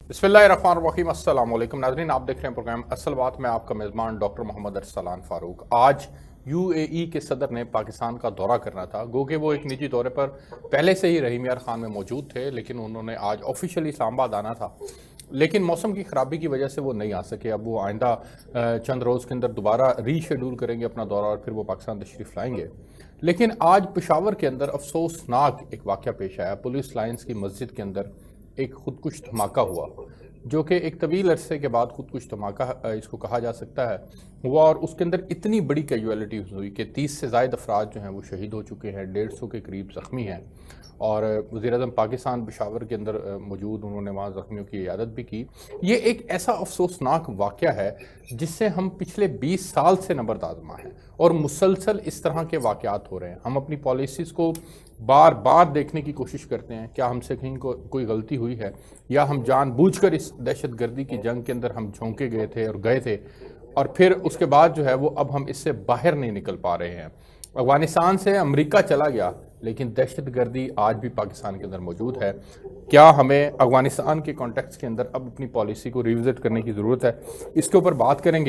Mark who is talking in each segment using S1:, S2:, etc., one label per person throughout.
S1: बिस्मिल्लाहिर्रहमानिर्रहीम। अस्सलाम वालेकुम नाज़रीन, आप देख रहे हैं प्रोग्राम असल बात में। आपका मेज़बान डॉक्टर मोहम्मद अरसलान फ़ारूक। आज यूएई के सदर ने पाकिस्तान का दौरा करना था, गो कि वो एक निजी दौरे पर पहले से ही रहीम यार खान में मौजूद थे, लेकिन उन्होंने आज ऑफिशियली इस्लामाबाद आना था, लेकिन मौसम की ख़राबी की वजह से वो नहीं आ सके। अब वो आइंदा चंद रोज़ के अंदर दोबारा रीशेड्यूल करेंगे अपना दौरा और फिर वो पाकिस्तान तशरीफ़ लाएंगे। लेकिन आज पेशावर के अंदर अफसोसनाक एक वाक़या पेश आया। पुलिस लाइन्स की मस्जिद के अंदर एक खुदकुश धमाका हुआ, जो कि एक तवील अरसे के बाद खुदकुश धमाका इसको कहा जा सकता है हुआ। और उसके अंदर इतनी बड़ी कैजुअलिटी हुई कि 30 से ज़ायद अफराद जो हैं वो शहीद हो चुके हैं, 150 के करीब ज़ख्मी हैं। और वज़ीर-ए-आज़म पाकिस्तान पेशावर के अंदर मौजूद, उन्होंने वहाँ ज़ख्मियों की इयादत भी की। ये एक ऐसा अफसोसनाक वाक़या है जिससे हम पिछले 20 साल से नबरदाज़मा हैं और मुसलसल इस तरह के वाक़यात हो रहे हैं। हम अपनी पॉलिसीज़ को बार बार देखने की कोशिश करते हैं, क्या हमसे कहीं कोई गलती हुई है, या हम जानबूझकर इस दहशतगर्दी की जंग के अंदर हम झोंके गए थे और गए थे, और फिर उसके बाद जो है वो अब हम इससे बाहर नहीं निकल पा रहे हैं। अफगानिस्तान से अमेरिका चला गया, लेकिन दहशतगर्दी आज भी पाकिस्तान के अंदर मौजूद है। क्या हमें अफगानिस्तान के कॉन्टेक्स्ट के अंदर अब अपनी पॉलिसी को रिविजिट करने की ज़रूरत है? इसके ऊपर बात करेंगे।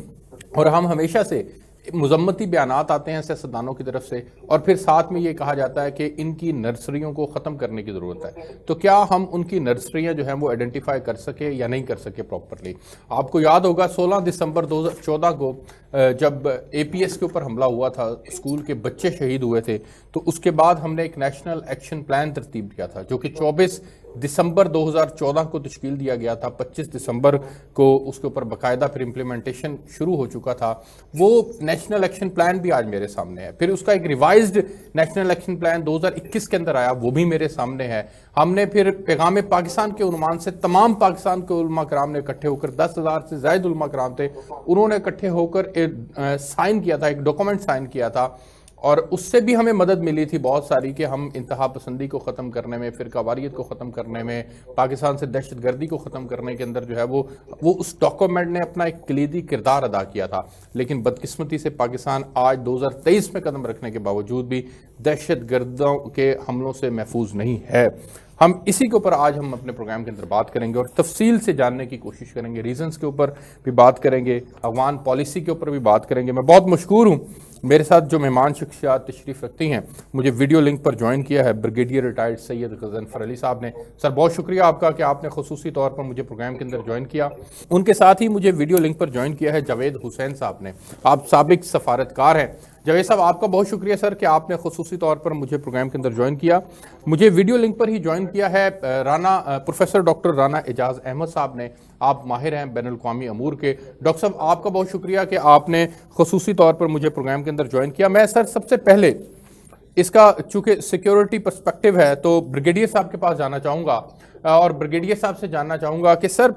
S1: और हम हमेशा से मुजम्मती बयानात आते हैं सियासतदानों की तरफ से, और फिर साथ में ये कहा जाता है कि इनकी नर्सरियों को ख़त्म करने की ज़रूरत है। तो क्या हम उनकी नर्सरियां जो हैं वो आइडेंटिफाई कर सके या नहीं कर सके प्रॉपरली? आपको याद होगा 16 दिसंबर 2014 को जब एपीएस के ऊपर हमला हुआ था, स्कूल के बच्चे शहीद हुए थे, तो उसके बाद हमने एक नेशनल एक्शन प्लान तरतीब किया था, जो कि 24 दिसंबर 2014 को तश्कील दिया गया था। 25 दिसंबर को उसके ऊपर बाकायदा फिर इम्प्लीमेंटेशन शुरू हो चुका था। वो नेशनल एक्शन प्लान भी आज मेरे सामने है। फिर उसका एक रिवाइज्ड नेशनल एक्शन प्लान 2021 के अंदर आया, वो भी मेरे सामने है। हमने फिर पैगाम पाकिस्तान के उन्वान से तमाम पाकिस्तान के उलमा कराम ने इकट्ठे होकर, 10,000 से ज़ायद उलमा कराम थे, उन्होंने इकट्ठे होकर साइन किया था, एक डॉक्यूमेंट साइन किया था। और उससे भी हमें मदद मिली थी बहुत सारी, कि हम इंतहा पसंदी को ख़त्म करने में, फ़िरकावारियत को ख़त्म करने में, पाकिस्तान से दहशतगर्दी को ख़त्म करने के अंदर जो है वो उस डॉक्यूमेंट ने अपना एक कलीदी किरदार अदा किया था। लेकिन बदकिस्मती से पाकिस्तान आज 2023 में कदम रखने के बावजूद भी दहशतगर्दों के हमलों से महफूज नहीं है। हम इसी के ऊपर आज हम अपने प्रोग्राम के अंदर बात करेंगे और तफसील से जानने की कोशिश करेंगे। रीजंस के ऊपर भी बात करेंगे, अफगान पॉलिसी के ऊपर भी बात करेंगे। मैं बहुत मशकूर हूँ, मेरे साथ जो मेहमान शख्सियात तशरीफ़ रखती हैं, मुझे वीडियो लिंक पर ज्वाइन किया है ब्रिगेडियर रिटायर्ड सैयद गज़नफ़र अली साहब ने। सर, बहुत शुक्रिया आपका कि आपने खुसूसी तौर पर मुझे प्रोग्राम के अंदर ज्वाइन किया। उनके साथ ही मुझे वीडियो लिंक पर ज्वाइन किया है जावेद हुसैन साहब ने। आप साबिक सफारतकार हैं। जावेद साहब, आपका बहुत शुक्रिया सर कि आपने खुसूसी तौर पर मुझे प्रोग्राम के अंदर ज्वाइन किया। मुझे वीडियो लिंक पर ही ज्वाइन किया है प्रोफेसर डॉक्टर राना एजाज अहमद साहब ने। आप माहिर हैं बैनुल-अक़वामी अमूर के। डॉक्टर साहब, आपका बहुत शुक्रिया कि आपने खुसूसी तौर पर मुझे प्रोग्राम के अंदर ज्वाइन किया। मैं सर सबसे पहले इसका चूंकि सिक्योरिटी पर्सपेक्टिव है, तो ब्रिगेडियर साहब के पास जाना चाहूँगा और ब्रिगेडियर साहब से जानना चाहूँगा कि सर,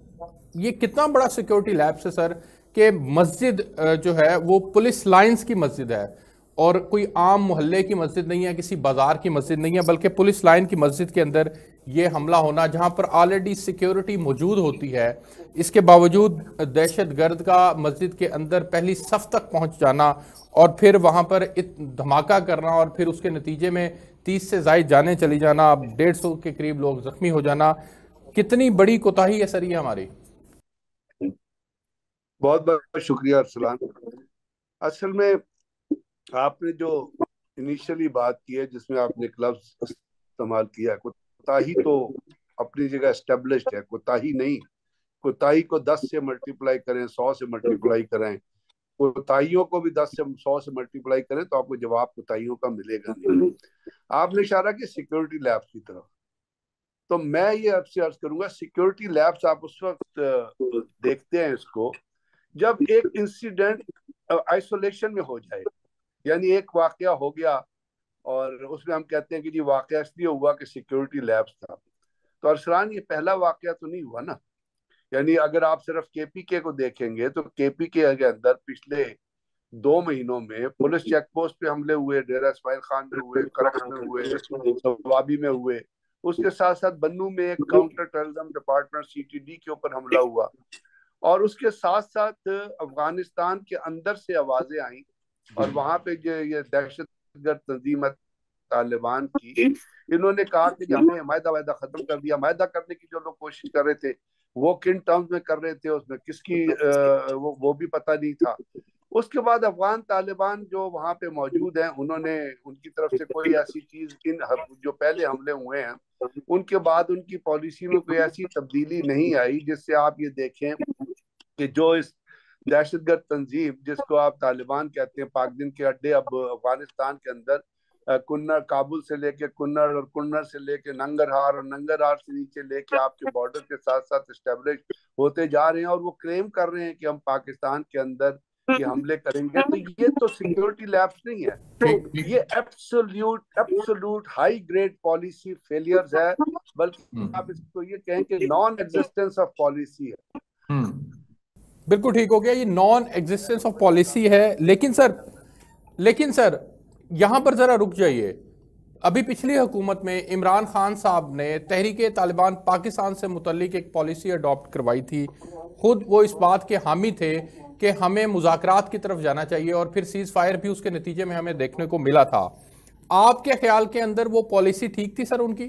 S1: ये कितना बड़ा सिक्योरिटी लैब्स है सर, कि मस्जिद जो है वो पुलिस लाइंस की मस्जिद है और कोई आम मोहल्ले की मस्जिद नहीं है, किसी बाजार की मस्जिद नहीं है, बल्कि पुलिस लाइन की मस्जिद के अंदर ये हमला होना, जहां पर ऑलरेडी सिक्योरिटी मौजूद होती है, इसके बावजूद दहशतगर्द का मस्जिद के अंदर पहली सफ तक पहुंच जाना और फिर वहां पर धमाका करना और फिर उसके नतीजे में 30 से ज़ायद जाने चली जाना, 150 के करीब लोग जख्मी हो जाना, कितनी बड़ी कोताही है सर ये हमारी?
S2: बहुत बहुत शुक्रिया अरसलान। असल में आपने जो इनिशियली बात की है, जिसमें आपने लफ्ज इस्तेमाल किया है, कोताही तो अपनी जगह एस्टेब्लिश्ड है। कोताही नहीं, कोताही को 10 से मल्टीप्लाई करें, 100 से मल्टीप्लाई करें, कोताहियों को भी 10 से 100 से मल्टीप्लाई करें तो आपको जवाब कोताहियों का मिलेगा नहीं। आपने इशारा किया सिक्योरिटी लैब्स की तरफ, तो मैं ये आपसे अर्ज करूंगा, सिक्योरिटी लैब्स आप उस वक्त देखते हैं इसको जब एक इंसिडेंट आइसोलेशन में हो जाए, यानी एक वाकया हो गया और उसमें हम कहते हैं कि जी वाकया इसलिए हुआ कि सिक्योरिटी लैब्स था। तो अरसलान, ये पहला वाकया तो नहीं हुआ ना। यानी अगर आप सिर्फ केपीके को देखेंगे तो केपीके के अंदर पिछले 2 महीनों में पुलिस चेक पोस्ट पे हमले हुए, डेरा इस्माइल खान में हुए, करक्स में हुए, सवाबी में हुए। उसके साथ साथ बन्नू में एक काउंटर टेररिज्म डिपार्टमेंट सीटीडी के ऊपर हमला हुआ, और उसके साथ साथ अफगानिस्तान के अंदर से आवाजें आई और वहां पे जो ये दहशतगर्द तंजीमत तालिबान की, इन्होंने कहा कि हमने मायदा वायदा खत्म कर दिया। मायदा करने की जो लोग कोशिश कर रहे थे वो किन टर्म्स में कर रहे थे, उसमें किसकी वो भी पता नहीं था। उसके बाद अफगान तालिबान जो वहां पे मौजूद हैं, उन्होंने उनकी तरफ से कोई ऐसी चीज इन जो पहले हमले हुए हैं उनके बाद उनकी पॉलिसी में कोई ऐसी तब्दीली नहीं आई जिससे आप ये देखें कि जो इस दहशतगर्द तंजीम जिसको आप तालिबान कहते हैं, पाक दिन के अड्डे अब अफगानिस्तान के अंदर कुन्नर, काबुल से लेके कुन्नर और कुन्नर से लेके नंगरहार और नंगरहार से नीचे लेके आपके बॉर्डर के साथ साथ एस्टेब्लिश होते जा रहे हैं। और वो क्लेम कर रहे हैं कि हम पाकिस्तान के अंदर ये हमले करेंगे। तो ये तो सिक्योरिटी लैप्स नहीं है, तो ये absolute high grade policy failures है, बल्कि आप इसको ये कहें कि नॉन एग्जिस्टेंस ऑफ पॉलिसी है।
S1: बिल्कुल ठीक हो गया, ये नॉन एग्जिस्टेंस ऑफ पॉलिसी है। लेकिन सर यहां पर जरा रुक जाइए। अभी पिछली हुकूमत में इमरान खान साहब ने तहरीक तालिबान पाकिस्तान से मुतल्लिक एक पॉलिसी अडॉप्ट करवाई थी। खुद वो इस बात के हामी थे कि हमें मुज़ाकरात की तरफ जाना चाहिए और फिर सीज फायर भी उसके नतीजे में हमें देखने को मिला था। आपके ख्याल के अंदर वो पॉलिसी ठीक थी सर उनकी?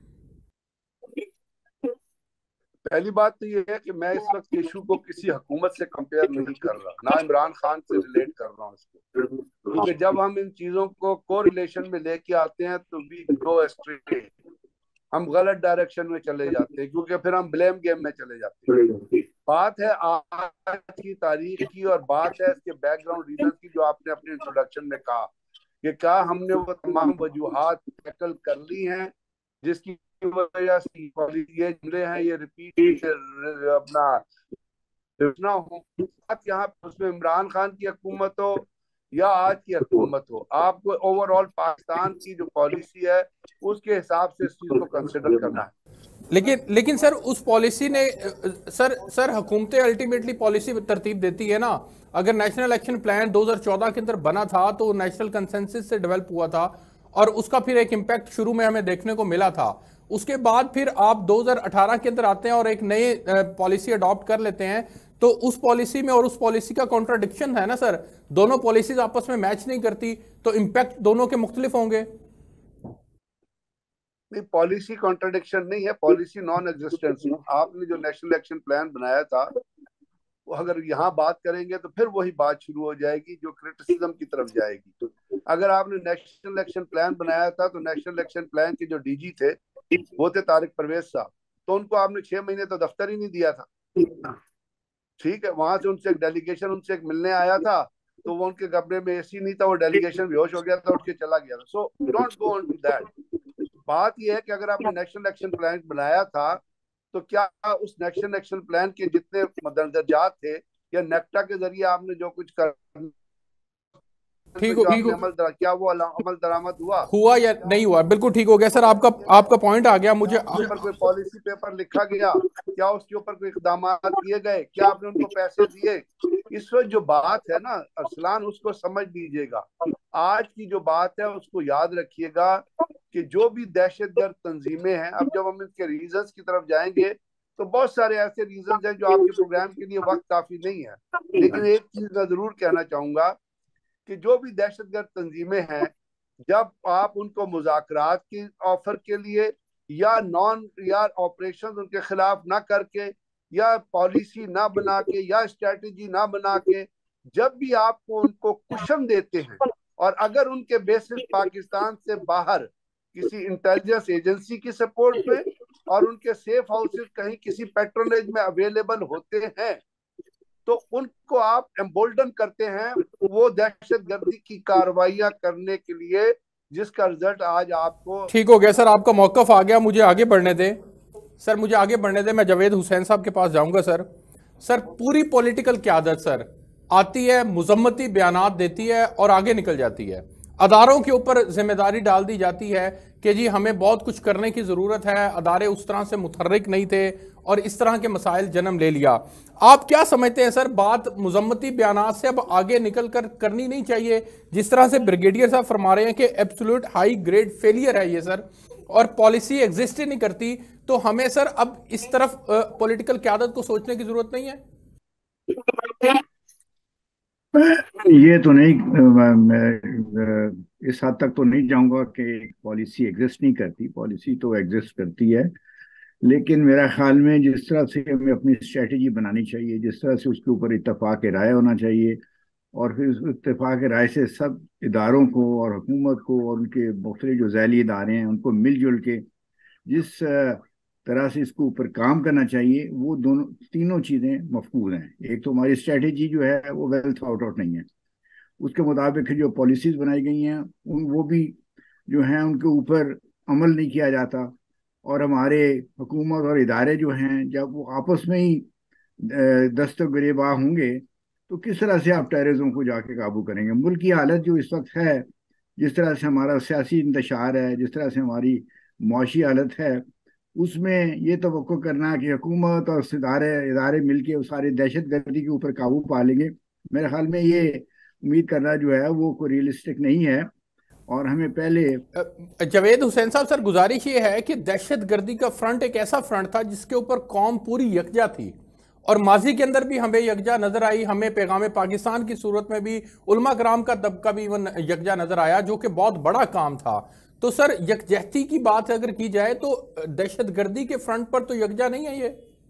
S2: पहली बात तो ये है कि मैं इस वक्त इशू को किसी हुकूमत से कंपेयर नहीं कर रहा, ना इमरान खान से रिलेट कर रहा हूँ इसको, क्योंकि जब हम इन चीजों को को रिलेशन में लेके आते हैं तो वी गो एस्ट्रे, हम गलत डायरेक्शन में चले जाते हैं, क्योंकि फिर हम ब्लेम गेम में चले जाते हैं। बात है आज की तारीख की और बात है इसके बैकग्राउंड रीजन की, जो आपने अपने इंट्रोडक्शन में कहा कि क्या हमने वो तमाम वजूहात टैकल कर ली हैं जिसकी वजह से ये जुमले हैं ये रिपीट अपना ना हो। यहाँ उसमें इमरान खान की हुकूमत हो या आज की हुकूमत हो, आपको ओवरऑल पाकिस्तान की जो पॉलिसी है उसके हिसाब से इस चीज को कंसिडर करना है।
S1: लेकिन सर उस पॉलिसी ने सर हुकूमतें अल्टीमेटली पॉलिसी तरतीब देती है ना। अगर नेशनल एक्शन प्लान 2014 के अंदर बना था तो नेशनल कंसेंसस से डेवलप हुआ था और उसका फिर एक इम्पैक्ट शुरू में हमें देखने को मिला था। उसके बाद फिर आप 2018 के अंदर आते हैं और एक नई पॉलिसी अडॉप्ट कर लेते हैं, तो उस पॉलिसी में और उस पॉलिसी का कॉन्ट्राडिक्शन है ना सर। दोनों पॉलिसीज आपस में मैच नहीं करती तो इम्पैक्ट दोनों के मुख्तलिफ होंगे।
S2: नहीं, पॉलिसी कॉन्ट्राडिक्शन नहीं है, पॉलिसी नॉन एग्जिस्टेंस है। आपने जो नेशनल एक्शन प्लान बनाया था वो अगर यहाँ बात करेंगे तो फिर वही बात शुरू हो जाएगी जो क्रिटिसिज्म की तरफ जाएगी। तो अगर आपने नेशनल एक्शन प्लान बनाया था तो नेशनल एक्शन प्लान के जो डीजी थे वो थे तारिक परवेज साहब, तो उनको आपने 6 महीने तो दफ्तर ही नहीं दिया था। ठीक है, वहां से उनसे एक डेलीगेशन उनसे एक मिलने आया था तो वो उनके कमरे में एसी नहीं था, वो डेलीगेशन बेहोश हो गया था, उठ के चला गया था। So don't go on to that. बात यह है कि अगर आपने नेशनल एक्शन प्लान बनाया था तो क्या उस नेशनल एक्शन प्लान के जितने मदरजात थे या नेक्टा के जरिए आपने जो कुछ कर
S1: ठीक हो
S2: क्या वो अमल दरामद
S1: हुआ या नहीं हुआ? बिल्कुल ठीक हो गया सर, आपका पॉइंट आ गया मुझे।
S2: ऊपर कोई पॉलिसी पेपर लिखा गया, क्या उसके ऊपर कोई इकदाम किए गए, क्या आपने उनको पैसे दिए? इस वक्त जो बात है ना अरसलान, उसको समझ लीजिएगा। आज की जो बात है उसको याद रखिएगा कि जो भी दहशतगर्द तंजीमें हैं, अब जब हम इसके रीजंस की तरफ जाएंगे तो बहुत सारे ऐसे रीजंस हैं जो आपके प्रोग्राम के लिए वक्त काफी नहीं है, लेकिन एक चीज मैं जरूर कहना चाहूंगा कि जो भी दहशतगर्द तंजीमें हैं, जब आप उनको मुज़ाकरात की ऑफर के लिए या ऑपरेशन उनके खिलाफ ना करके या पॉलिसी ना बना के या स्ट्रेटजी ना बना के, जब भी आपको उनको कुशन देते हैं और अगर उनके बेसिस पाकिस्तान से बाहर किसी इंटेलिजेंस एजेंसी की सपोर्ट में और उनके सेफ हाउसेस कहीं किसी पेट्रोनेज में अवेलेबल होते हैं तो उनको आप एम्बोल्डन करते हैं वो दहशतगर्दी की कार्रवाइयां करने के लिए, जिसका रिजल्ट आज आपको।
S1: ठीक हो गया सर, आपका मौकफ आ गया, मुझे आगे बढ़ने दे सर, मुझे आगे बढ़ने दे। मैं जावेद हुसैन साहब के पास जाऊंगा सर पूरी पॉलिटिकल क़यादत सर आती है, मुजम्मती बयानात देती है और आगे निकल जाती है। अदारों के ऊपर जिम्मेदारी डाल दी जाती है कि जी हमें बहुत कुछ करने की ज़रूरत है, अदारे उस तरह से मुतहर्रिक नहीं थे और इस तरह के मसाइल जन्म ले लिया। आप क्या समझते हैं सर, बात मुजम्मती बयानात से अब आगे निकल कर करनी नहीं चाहिए? जिस तरह से ब्रिगेडियर साहब फरमा रहे हैं कि एब्सोल्यूट हाई ग्रेड फेलियर है ये सर और पॉलिसी एग्जिस्ट ही नहीं करती, तो हमें सर अब इस तरफ पॉलिटिकल क़यादत को सोचने की जरूरत नहीं है?
S3: ये तो नहीं इस हद तक तो नहीं जाऊंगा कि पॉलिसी एग्जिस्ट नहीं करती, पॉलिसी तो एग्जिस्ट करती है। लेकिन मेरा ख्याल में जिस तरह से हमें अपनी स्ट्रेटजी बनानी चाहिए, जिस तरह से उसके ऊपर इत्तेफाक राय होना चाहिए, और फिर उस इत्तेफाक राय से सब इदारों को और हुकूमत को और उनके मुख्तलिफ जो झैली इदारे हैं उनको मिलजुल के जिस तरह से इसके ऊपर काम करना चाहिए, वो दोनों तीनों चीज़ें मफकूद हैं। एक तो हमारी स्ट्रेटजी जो है वो वेल थॉट आउट नहीं है, उसके मुताबिक जो पॉलिसीज बनाई गई हैं उन वो भी जो हैं उनके ऊपर अमल नहीं किया जाता। और हमारे हुकूमत और इदारे जो हैं जब वो आपस में ही दस्तक गिरेबान होंगे तो किस तरह से आप टेररिज्म को जाके काबू करेंगे। मुल्क की हालत जो इस वक्त है, जिस तरह से हमारा सियासी इंतशार है, जिस तरह से हमारी मुआशी हालत है, उसमें ये तवक्को करना कि हुकूमत और इदारे इदारे मिलके उस सारी दहशत गर्दी के ऊपर काबू पा लेंगे, मेरे ख्याल में ये उम्मीद करना जो है वो कोई रियलिस्टिक नहीं है। और हमें पहले
S1: जावेद हुसैन साहब, सर गुजारिश ये है कि दहशत गर्दी का फ्रंट एक ऐसा फ्रंट था जिसके ऊपर कौम पूरी यकजा थी, और माजी के अंदर भी हमें यकजा नजर आई, हमें पैगाम पाकिस्तान की सूरत में भी उलमा कराम का तबका भी इवन यकजा नजर आया, जो कि बहुत बड़ा काम था। तो सर यकजहती की बात अगर की जाए तो दहशत गर्दी के फ्रंट पर तो यकजा नहीं है ये।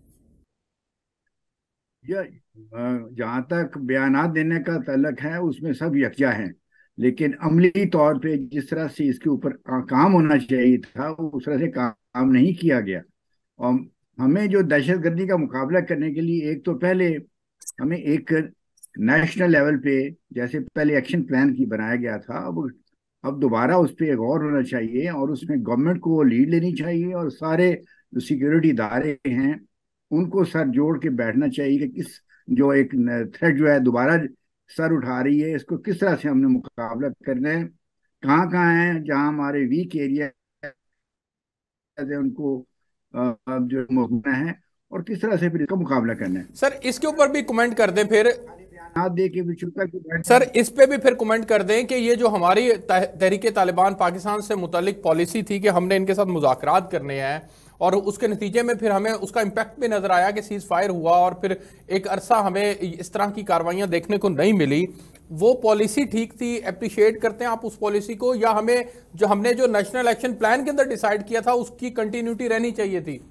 S3: यह जहाँ तक बयानात देने का तल्लक है उसमें सब यकजा हैं, लेकिन अमली तौर पे जिस तरह से इसके ऊपर काम होना चाहिए था उस तरह से काम नहीं किया गया। और हमें जो दहशतगर्दी का मुकाबला करने के लिए एक तो पहले हमें एक नेशनल लेवल पे जैसे पहले एक्शन प्लान की बनाया गया था, अब दोबारा उस पर गौर होना चाहिए और उसमें गवर्नमेंट को लीड लेनी चाहिए और सारे जो सिक्योरिटी इदारे हैं उनको सर जोड़ के बैठना चाहिए कि किस जो एक थ्रेट जो है दोबारा सर उठा रही है, इसको किस तरह से हमने मुकाबला करना है, कहाँ कहाँ है जहाँ हमारे वीक एरिया है उनको जो मुकना है, और किस तरह से फिर इसका मुकाबला करना है।
S1: सर इसके ऊपर भी कमेंट कर दें फिर।
S3: खाली बयान दे के भी चुप करके बैठ
S1: सर
S3: जाए।
S1: इस पे भी फिर कमेंट कर दें कि ये जो हमारी तहरीक तालिबान पाकिस्तान से मुतालिक पॉलिसी थी कि हमने इनके साथ मुज़ाकरात करने हैं, और उसके नतीजे में फिर हमें उसका इम्पैक्ट भी नजर आया कि सीज फायर हुआ और फिर एक अरसा हमें इस तरह की कार्रवाइयां देखने को नहीं मिली। वो पॉलिसी ठीक थी, अप्रिशिएट करते हैं आप उस पॉलिसी को, या हमें जो हमने जो नेशनल एक्शन प्लान के अंदर डिसाइड किया था उसकी कंटिन्यूटी रहनी चाहिए थी?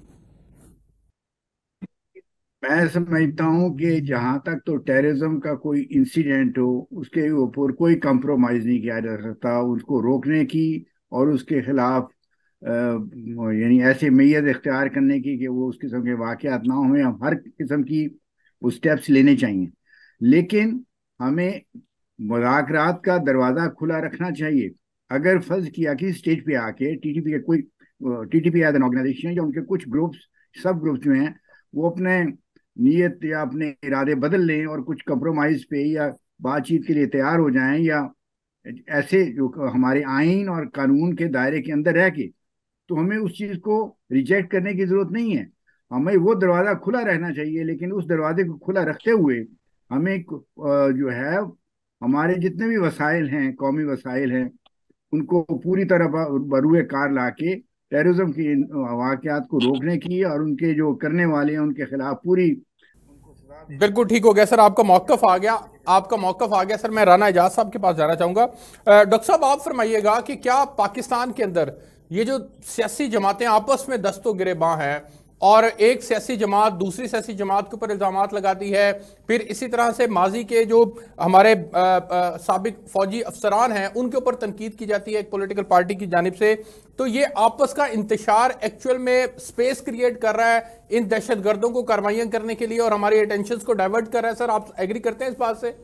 S3: मैं समझता हूँ कि जहाँ तक तो टेररिज्म का कोई इंसिडेंट हो उसके ऊपर कोई कंप्रोमाइज नहीं किया जा सकता, उसको रोकने की और उसके खिलाफ यानी ऐसे मैयत इख्तियार करने की कि वो उस किस्म के वाकयात ना हो, हम हर किस्म की स्टेप्स लेने चाहिए। लेकिन हमें मुज़ाकरात का दरवाज़ा खुला रखना चाहिए। अगर फर्ज किया कि स्टेज पे आके टीटीपी के कोई टीटीपी एज एन ऑर्गेनाइजेशन या उनके कुछ ग्रुप्स सब ग्रुप्स जो हैं वो अपने नीयत या अपने इरादे बदल लें और कुछ कंप्रोमाइज पे या बातचीत के लिए तैयार हो जाएं, या ऐसे जो हमारे आइन और कानून के दायरे के अंदर रह के, तो हमें उस चीज़ को रिजेक्ट करने की जरूरत नहीं है। हमें वो दरवाज़ा खुला रहना चाहिए, लेकिन उस दरवाजे को खुला रखते हुए हमें जो है हमारे जितने भी वसाइल हैं, कौमी वसाइल हैं, उनको पूरी तरह बरूए कार ला के टेररिज्म की वाकयात को रोकने की और उनके जो करने वाले हैं उनके खिलाफ पूरी उनको सजा देने
S1: बिल्कुल
S3: की
S1: ठीक हो गया सर, आपका मौकफ आ गया।
S3: कोशिश।
S1: आपका मौकफ आ गया सर। मैं राना एजाज साहब के पास जाना चाहूंगा। डॉक्टर साहब आप फरमाइएगा कि क्या पाकिस्तान के अंदर ये जो सियासी जमातें आपस में दस्तों गिरेबां हैं, और एक सियासी जमात दूसरी सियासी जमात के ऊपर इल्जाम लगाती है, फिर इसी तरह से माजी के जो हमारे साबिक फौजी अफसरान हैं उनके ऊपर तनकीद की जाती है एक पॉलिटिकल पार्टी की जानिब से, तो ये आपस का इंतशार एक्चुअल में स्पेस क्रिएट कर रहा है इन दहशतगर्दों को कार्रवाइयां करने के लिए और हमारी अटेंशन को डाइवर्ट कर रहा है? सर आप एग्री करते हैं इस बात से?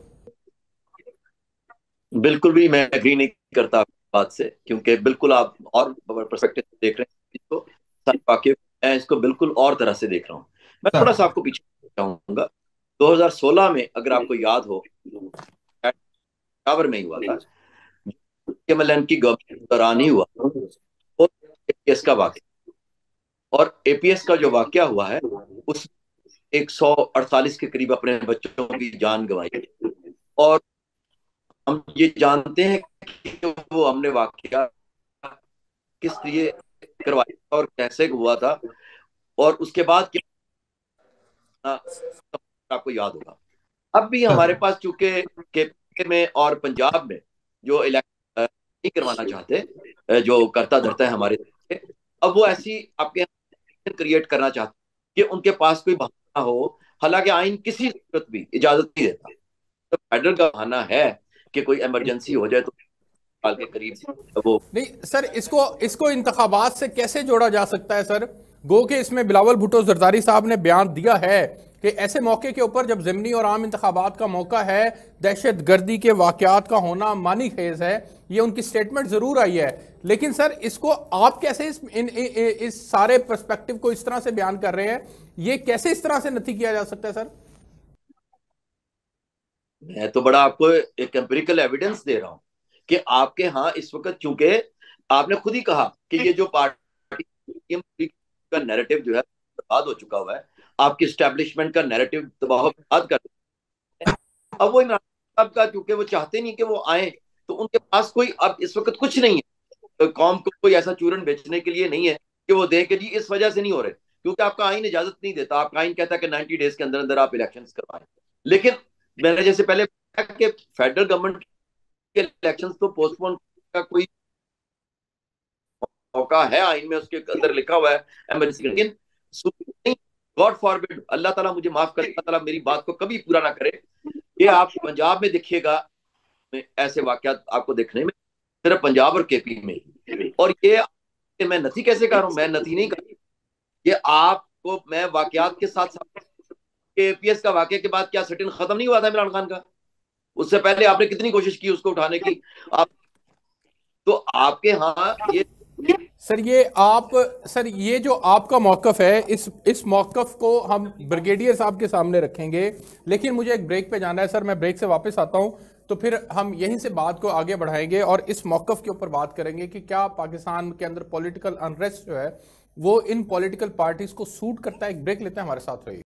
S4: बिल्कुल भी मैं एग्री नहीं करता आपकी बात से, क्योंकि बिल्कुल आप और पर्सपेक्टिव से देख रहे हैं इसको। सारे वाकई मैं इसको बिल्कुल और तरह से देख रहा हूँ। मैं
S1: सर
S4: थोड़ा सा आपको पीछे चाहूंगा। 2016 में अगर आपको याद हो, पेशावर में ही हुआ था, केमलन की गवर्नमेंट के दौरान ही हुआ, वो एपीएस का वाकया। और एपीएस का जो वाकया हुआ है उस 148 के करीब अपने बच्चों की जान गंवाई। और हम ये जानते हैं कि वो हमने वाकया किस लिए करवाया और कैसे हुआ था, और उसके बाद क्या आपको याद होगा। अब भी
S1: सर
S4: हमारे पास चूंकि के में और पंजाब में जो इलेक्शन नहीं करवाना चाहते जो करता धरता है हमारे से। अब वो ऐसी आपके क्रिएट करना चाहते कि उनके पास कोई बहाना हो, हालांकि आइन किसी सूरत भी इजाजत नहीं देता। तो फेडरल का बहाना है कि कोई इमरजेंसी हो जाए तो साल के करीब वो।
S1: नहीं सर, इसको इसको इंतखाबात से कैसे जोड़ा जा सकता है सर? गो के इसमें बिलावल भुट्टो जरदारी साहब ने बयान दिया है कि ऐसे मौके के ऊपर जब ज़िमनी और आम इंतखाबात का मौका है, दहशत गर्दी के वाकयात का होना मानी खेज है। ये उनकी स्टेटमेंट ज़रूर आई है, लेकिन सर इसको आप कैसे इस सारे पर्सपेक्टिव को इस तरह से बयान कर रहे हैं? ये कैसे इस तरह से नथी किया जा सकता है सर?
S4: मैं तो बड़ा आपको एक एम्पिरिकल एविडेंस दे रहा हूं कि आपके यहाँ इस वक्त, चूंकि आपने खुद ही कहा कि ये जो पार्टी का नैरेटिव जो है बर्बाद हो चुका हुआ है, आपकी स्टैब्लिशमेंट का नैरेटिव तबाह बर्बाद कर दिया है। अब वो इमरान साहब का, चूंकि वो चाहते नहीं कि वो आए, तो उनके पास कोई अब इस वक्त कुछ नहीं है, तो कौम को कोई ऐसा चूरन बेचने के लिए नहीं है कि वो दे के जी इस वजह से नहीं हो रहे, क्योंकि आपका आइन इजाजत नहीं देता। आपका आइन कहता है कि 90 डेज के अंदर अंदर आप इलेक्शन करवाएं। लेकिन मैंने जैसे पहले बताया कि फेडरल गवर्नमेंट के इलेक्शन तो पोस्टपोन का कोई मौका है, आइन में उसके अंदर लिखा हुआ है एमरजेंसी। लेकिन गॉड फॉरबिड, अल्लाह ताला मुझे माफ करे, अल्लाह ताला मेरी बात को कभी पूरा ना करे, ये आप पंजाब में देखिएगा ऐसे वाकयात आपको देखने में, सिर्फ पंजाब और केपी में ही। और ये मैं नथी कैसे कर रहा हूं, मैं नथी नहीं कर रहा, ये आपको मैं वाकयात के साथ साथ एपीएस का वाकये के बाद क्या सटिन खत्म नहीं हुआ था इमरान खान का? उससे पहले आपने कितनी कोशिश की उसको उठाने की आप, तो आपके यहाँ ये
S1: सर सर ये जो आपका मौकफ है, इस मौकफ को हम ब्रिगेडियर साहब के सामने रखेंगे, लेकिन मुझे एक ब्रेक पे जाना है सर। मैं ब्रेक से वापस आता हूं, तो फिर हम यहीं से बात को आगे बढ़ाएंगे और इस मौकफ के ऊपर बात करेंगे कि क्या पाकिस्तान के अंदर पॉलिटिकल अनरेस्ट जो है वो इन पॉलिटिकल पार्टीज को सूट करता है। एक ब्रेक लेते हैं, हमारे साथ रहिए।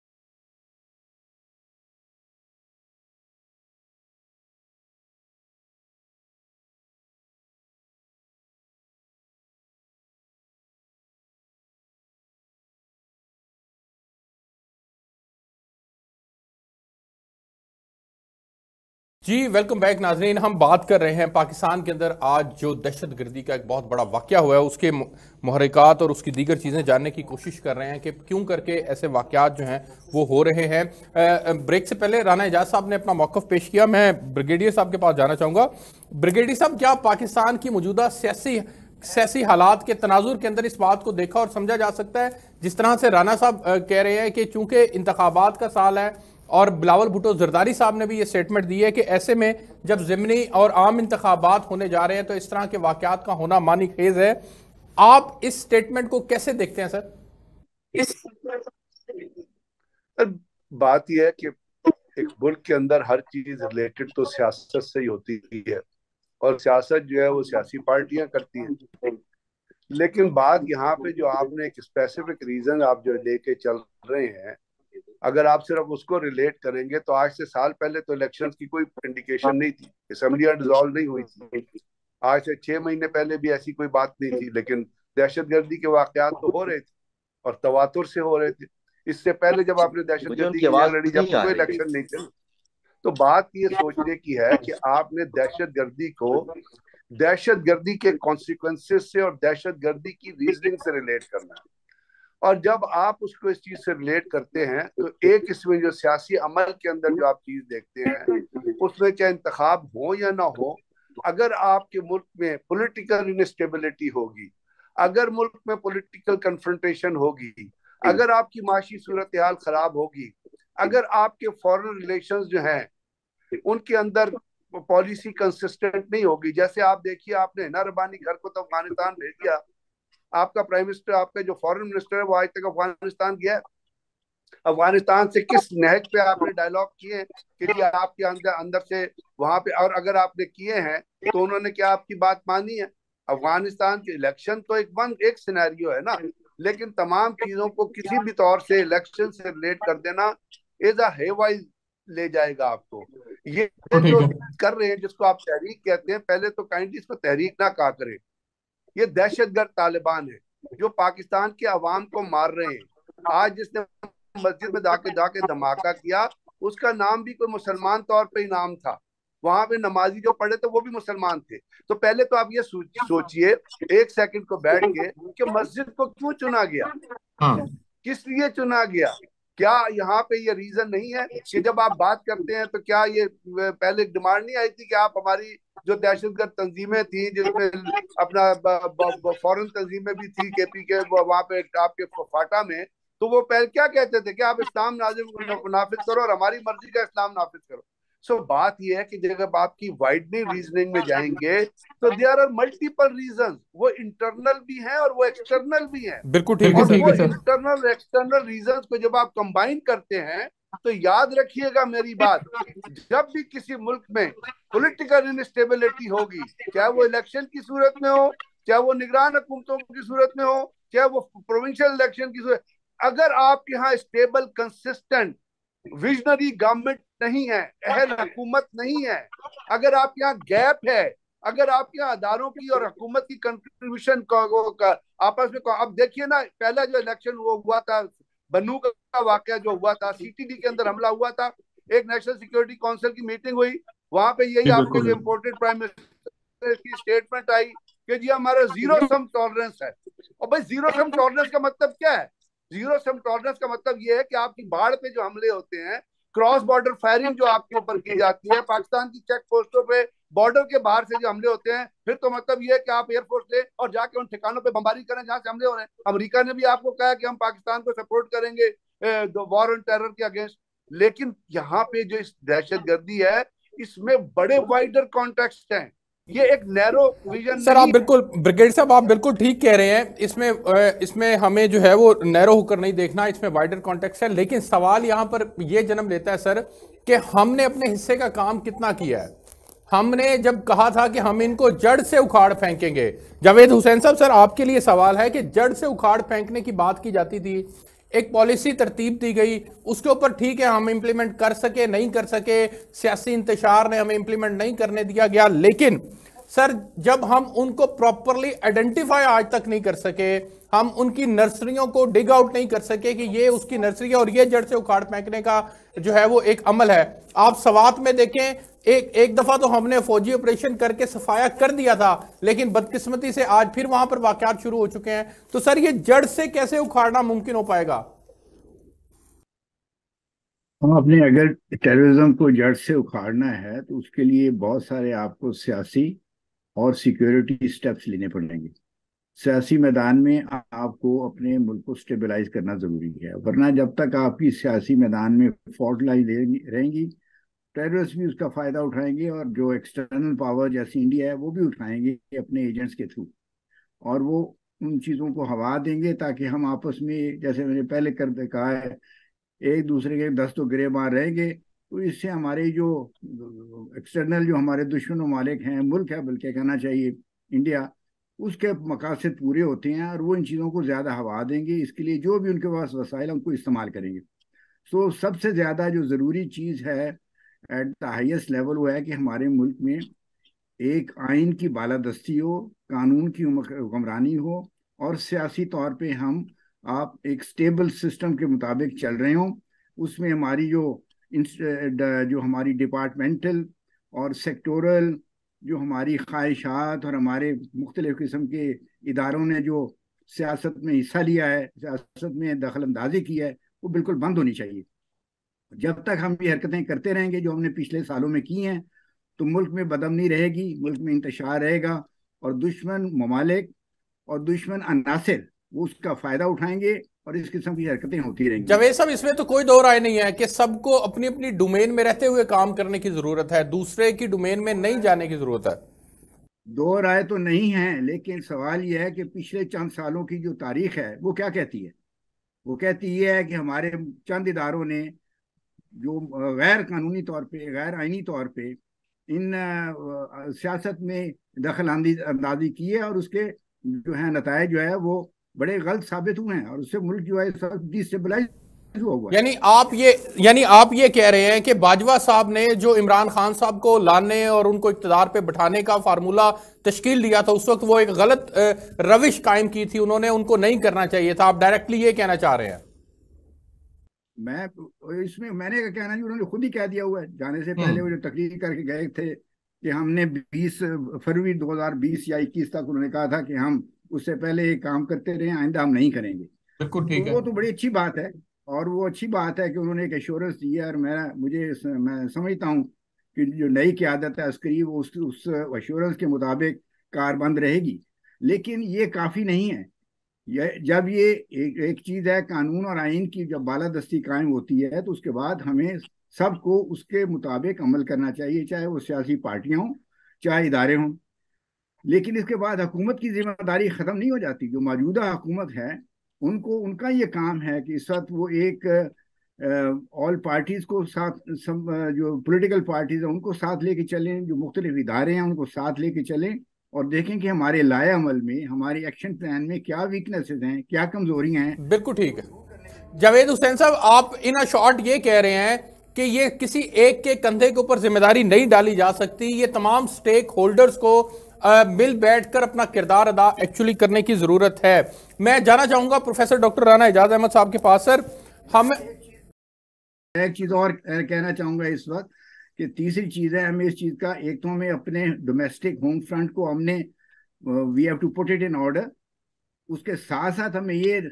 S1: जी वेलकम बैक नाजरीन। हम बात कर रहे हैं पाकिस्तान के अंदर आज जो दहशत गर्दी का एक बहुत बड़ा वाकया हुआ है, उसके मुहर्रिकात और उसकी दीगर चीज़ें जानने की कोशिश कर रहे हैं कि क्यों करके ऐसे वाकयात जो हैं वो हो रहे हैं। ब्रेक से पहले राना एजाज साहब ने अपना मौकफ पेश किया। मैं ब्रिगेडियर साहब के पास जाना चाहूँगा। ब्रिगेडियर साहब, क्या पाकिस्तान की मौजूदा सियासी हालात के तनाजुर के अंदर इस बात को देखा और समझा जा सकता है, जिस तरह से राना साहब कह रहे हैं कि चूंकि इंतखाबात का साल है और बिलावल भुट्टो जरदारी साहब ने भी ये स्टेटमेंट दी है कि ऐसे में जब ज़िमनी और आम इंतखाबात होने जा रहे हैं तो इस तरह के वाकयात का होना मानी खेज है। आप इस स्टेटमेंट को कैसे देखते हैं सर?
S2: बात यह है कि एक मुल्क के अंदर हर चीज रिलेटेड तो सियासत से ही होती है, और सियासत जो है वो सियासी पार्टियां करती हैं। लेकिन बात यहाँ पे जो आपने एक स्पेसिफिक रीजन आप जो लेके चल रहे हैं, अगर आप सिर्फ उसको रिलेट करेंगे तो आज से साल पहले तो इलेक्शंस की कोई इंडिकेशन नहीं थी, असेंबलियां डिसॉल्व नहीं हुई थी। आज से 6 महीने पहले भी ऐसी कोई बात नहीं थी, लेकिन दहशतगर्दी के वाकयात तो हो रहे थे और तवातुर से हो रहे थे। इससे पहले जब आपने दहशतगर्दी की जंग लड़ी, जब कोई इलेक्शन नहीं थे, तो बात ये सोचने की है कि आपने दहशतगर्दी को दहशतगर्दी के कॉन्सिक्वेंसेस से और दहशतगर्दी की रीजनिंग से रिलेट करना है। और जब आप उसको इस चीज से रिलेट करते हैं तो एक इसमें जो सियासी अमल के अंदर जो आप चीज देखते हैं, उसमें चाहे इंतखाब हो या ना हो, अगर आपके मुल्क में पॉलिटिकल इनस्टेबिलिटी होगी, अगर मुल्क में पॉलिटिकल कन्फ्रंटेशन होगी, अगर आपकी माशी सूरत हाल खराब होगी, अगर आपके फॉरेन रिलेशंस जो हैं उनके अंदर पॉलिसी कंसिस्टेंट नहीं होगी। जैसे आप देखिए, आपने हिना रबानी घर को तो अफगानिस्तान भेज दिया, आपका प्राइम मिनिस्टर, आपका जो फॉरेन मिनिस्टर है वो आज तक अफगानिस्तान गया है? अफगानिस्तान से किस नहज पे आपने डायलॉग किए कि जी आपके अंदर अंदर से वहां पे, और अगर आपने किए हैं तो उन्होंने क्या आपकी बात मानी है? अफगानिस्तान के इलेक्शन तो एक सिनेरियो है ना, लेकिन तमाम चीजों को किसी भी तौर से इलेक्शन से रिलेट कर देना इज अ हेवाइज ले जाएगा आपको। ये जो कर रहे हैं जिसको आप तहरीक कहते हैं, पहले तो काइंडली इसको तहरीक ना कहा करें, ये दहशतगर्द तालिबान है जो पाकिस्तान के अवाम को मार रहे हैं। आज जिसने मस्जिद में जाके जाके धमाका किया, उसका नाम भी कोई मुसलमान तौर पे ही नाम था, वहां पे नमाजी जो पढ़े थे वो भी मुसलमान थे। तो पहले तो आप ये सोचिए एक सेकंड को बैठ के कि मस्जिद को क्यों चुना गया, किस लिए चुना गया। क्या यहाँ पे ये रीजन नहीं है कि जब आप बात करते हैं तो क्या ये पहले डिमांड नहीं आई थी कि आप हमारी जो दहशतगर्द तंजीमें थी जिसमें अपना फॉरेन तंजीमें भी थी केपी के वहां पे आपके फाटा में, तो वो पहले क्या कहते थे कि आप इस्लाम नाफिज करो और हमारी मर्जी का इस्लाम नाफिज करो। सो बात यह है कि जब आपकी वाइडनिंग रीजनिंग में जाएंगे तो देयर आर मल्टीपल रीजन, वो इंटरनल भी हैं और वो एक्सटर्नल भी हैं।
S1: बिल्कुल ठीक है,
S2: और वो इंटरनल एक्सटर्नल रीजन को जब आप कंबाइन करते हैं तो याद रखिएगा मेरी बात, जब भी किसी मुल्क में पॉलिटिकल इंस्टेबिलिटी होगी, चाहे वो इलेक्शन की सूरत में हो, चाहे वो निगरान हुकूमतों की सूरत में हो, चाहे वो प्रोविंशियल इलेक्शन की सूरत, अगर आपके यहाँ स्टेबल कंसिस्टेंट विजनरी गवर्नमेंट नहीं है, अहल हुकूमत नहीं है, अगर आपके यहाँ गैप है, अगर आपके यहाँ अदारों की और हुकूमत की कंट्रीब्यूशन आपस में, अब देखिए ना पहला जो इलेक्शन वो हुआ था बन्नू का वाकया जो हुआ था, सीटीडी के अंदर हमला हुआ था, एक नेशनल सिक्योरिटी काउंसिल की मीटिंग हुई, वहां पे यही आपके जो इम्पोर्टेड प्राइम मिनिस्टर की स्टेटमेंट आई कि जी हमारा जीरो सम टॉलरेंस है। और भाई जीरो सम टॉलरेंस का मतलब क्या है? जीरो सम टॉलरेंस का मतलब ये है कि आपकी बाढ़ पे जो हमले होते हैं, क्रॉस बॉर्डर फायरिंग जो आपके ऊपर की जाती है, पाकिस्तान की चेक पोस्टों पे बॉर्डर के बाहर से जो हमले होते हैं, फिर तो मतलब ये है कि आप एयरफोर्स ले और जाके उन ठिकानों पे बमबारी करें जहां से हमले हो रहे हैं। अमेरिका ने भी आपको कहा कि हम पाकिस्तान को सपोर्ट करेंगे वॉर ऑन टेरर के अगेंस्ट। लेकिन यहाँ पे जो इस दहशतगर्दी है इसमें बड़े वाइडर कॉन्टेक्स्ट हैं, ये एक नैरो विजन।
S1: सर आप बिल्कुल, ब्रिगेड साहब आप बिल्कुल ठीक कह रहे हैं, इसमें हमें जो है वो नैरो होकर नहीं देखना, इसमें वाइडर कॉन्टेक्स्ट है। लेकिन सवाल यहां पर ये जन्म लेता है सर कि हमने अपने हिस्से का काम कितना किया है। हमने जब कहा था कि हम इनको जड़ से उखाड़ फेंकेंगे, जावेद हुसैन साहब सर आपके लिए सवाल है कि जड़ से उखाड़ फेंकने की बात की जाती थी, एक पॉलिसी तरतीब दी गई, उसके ऊपर ठीक है हम इंप्लीमेंट कर सके नहीं कर सके, सियासी इंतशार ने हमें इंप्लीमेंट नहीं करने दिया गया, लेकिन सर जब हम उनको प्रॉपरली आइडेंटिफाई आज तक नहीं कर सके, हम उनकी नर्सरियों को डिग आउट नहीं कर सके कि ये उसकी नर्सरी है और ये जड़ से उखाड़ फेंकने का जो है वो एक अमल है। आप सवात में देखें, एक दफा तो हमने फौजी ऑपरेशन करके सफाया कर दिया था, लेकिन बदकिस्मती से आज फिर वहां पर वाकयात शुरू हो चुके हैं। तो सर ये जड़ से कैसे उखाड़ना मुमकिन हो पाएगा?
S3: हम अपने अगर टेररिज्म को जड़ से उखाड़ना है तो उसके लिए बहुत सारे आपको सियासी और सिक्योरिटी स्टेप्स लेने पड़ेंगे। सियासी मैदान में आपको अपने मुल्क को स्टेबलाइज करना जरूरी है, वरना जब तक आपकी सियासी मैदान में फॉल्ट लाइन रहेंगी, टेररिस्ट भी उसका फायदा उठाएंगे और जो एक्सटर्नल पावर जैसी इंडिया है वो भी उठाएंगे अपने एजेंट्स के थ्रू, और वो उन चीज़ों को हवा देंगे ताकि हम आपस में, जैसे मैंने पहले कर कहा है, एक दूसरे के 10 तो गिरेबान रहेंगे। तो इससे हमारे जो एक्सटर्नल जो हमारे दुश्मन ममालिक हैं, मुल्क है बल्कि कहना चाहिए इंडिया, उसके मकासद पूरे होते हैं और वो इन चीज़ों को ज़्यादा हवा देंगे। इसके लिए जो भी उनके पास वसाइल उनको इस्तेमाल करेंगे। सो सबसे ज़्यादा जो ज़रूरी चीज़ है एट द हाईएस्ट लेवल वो है कि हमारे मुल्क में एक आइन की बालादस्ती हो, कानून की हुक्मरानी हो और सियासी तौर पे आप एक स्टेबल सिस्टम के मुताबिक चल रहे हों। उसमें हमारी जो हमारी डिपार्टमेंटल और सेक्टोरल जो हमारी ख्वाहिशात और हमारे मुख्तलिफ किस्म के इदारों ने जो सियासत में हिस्सा लिया है, सियासत में दखल अंदाजी की है, वो बिल्कुल बंद होनी चाहिए। जब तक हम ये हरकतें करते रहेंगे जो हमने पिछले सालों में की हैं, तो मुल्क में बदअमनी रहेगी, मुल्क में इंतशार रहेगा और दुश्मन ममालिक और दुश्मन अनासिर वो उसका फायदा उठाएंगे और इस किस्म की हरकतें होती रहेंगी।
S1: जावेद साहब इसमें तो कोई दो राय नहीं है कि सबको अपनी अपनी डोमेन में रहते हुए काम करने की जरूरत है, दूसरे की डोमेन में नहीं जाने की जरूरत है।
S3: दो राय तो नहीं है, लेकिन सवाल यह है कि पिछले चंद सालों की जो तारीख है वो क्या कहती है। वो कहती यह है कि हमारे चंद इदारों ने जो गैर कानूनी तौर पे, गैर आइनी तौर पे इन सियासत में दखल अंदाजी की है और उसके जो है नतायज जो है वो बड़े गलत साबित हुए हैं और उससे मुल्क जो है सब डिस्टेबलाइज हुआ।
S1: यानी आप ये कह रहे हैं कि बाजवा साहब ने जो इमरान खान साहब को लाने और उनको इक़्तिदार पे बिठाने का फार्मूला तश्कील दिया था, उस वक्त वो एक गलत रविश कायम की थी, उन्होंने उनको नहीं करना चाहिए था। आप डायरेक्टली ये कहना चाह रहे हैं?
S3: मैं इसमें मैंने क्या कहना जी, उन्होंने खुद ही कह दिया हुआ है जाने से पहले। वो जो तकरीर करके गए थे कि हमने 20 फरवरी 2020 या 21 तक उन्होंने कहा था कि हम उससे पहले ये काम करते रहे, आइंदा हम नहीं करेंगे।
S1: बिल्कुल
S3: तो
S1: ठीक है।
S3: वो तो बड़ी अच्छी बात है, और वो अच्छी बात है कि उन्होंने एक एश्योरेंस दी है। और मैं समझता हूँ कि जो नई क़यादत है अस्करी, वो उस एश्योरेंस के मुताबिक कारबंद रहेगी। लेकिन ये काफ़ी नहीं है। जब ये एक चीज़ है, कानून और आइन की जब बालादस्ती कायम होती है, तो उसके बाद हमें सबको उसके मुताबिक अमल करना चाहिए, चाहे वो सियासी पार्टियां हों, चाहे इदारे हों। लेकिन इसके बाद हुकूमत की जिम्मेदारी ख़त्म नहीं हो जाती। जो मौजूदा हुकूमत है, उनको उनका ये काम है कि इस वक्त वो एक ऑल पार्टीज को साथ जो पॉलिटिकल पार्टीज हैं उनको साथ लेके चलें, जो मुख्तलिफ इदारे हैं उनको साथ लेके चलें, और देखें कि हमारे लाए अमल में, हमारे एक्शन प्लान में क्या वीकनेसेस हैं, क्या कमजोरियां हैं।
S1: बिल्कुल ठीक है। जावेद हुसैन साहब, आप इन शॉर्ट ये कह रहे हैं कि ये किसी एक के कंधे के ऊपर जिम्मेदारी नहीं डाली जा सकती, ये तमाम स्टेक होल्डर्स को मिल बैठकर अपना किरदार अदा एक्चुअली करने की जरूरत है। मैं जाना चाहूंगा प्रोफेसर डॉक्टर राना एजाज अहमद साहब के पास। सर, हम
S3: एक चीज और कहना चाहूंगा इस वक्त, कि तीसरी चीज है, हमें इस चीज का, एक तो हमें अपने डोमेस्टिक होम फ्रंट को हमने we have to put it in order. उसके साथ साथ हमें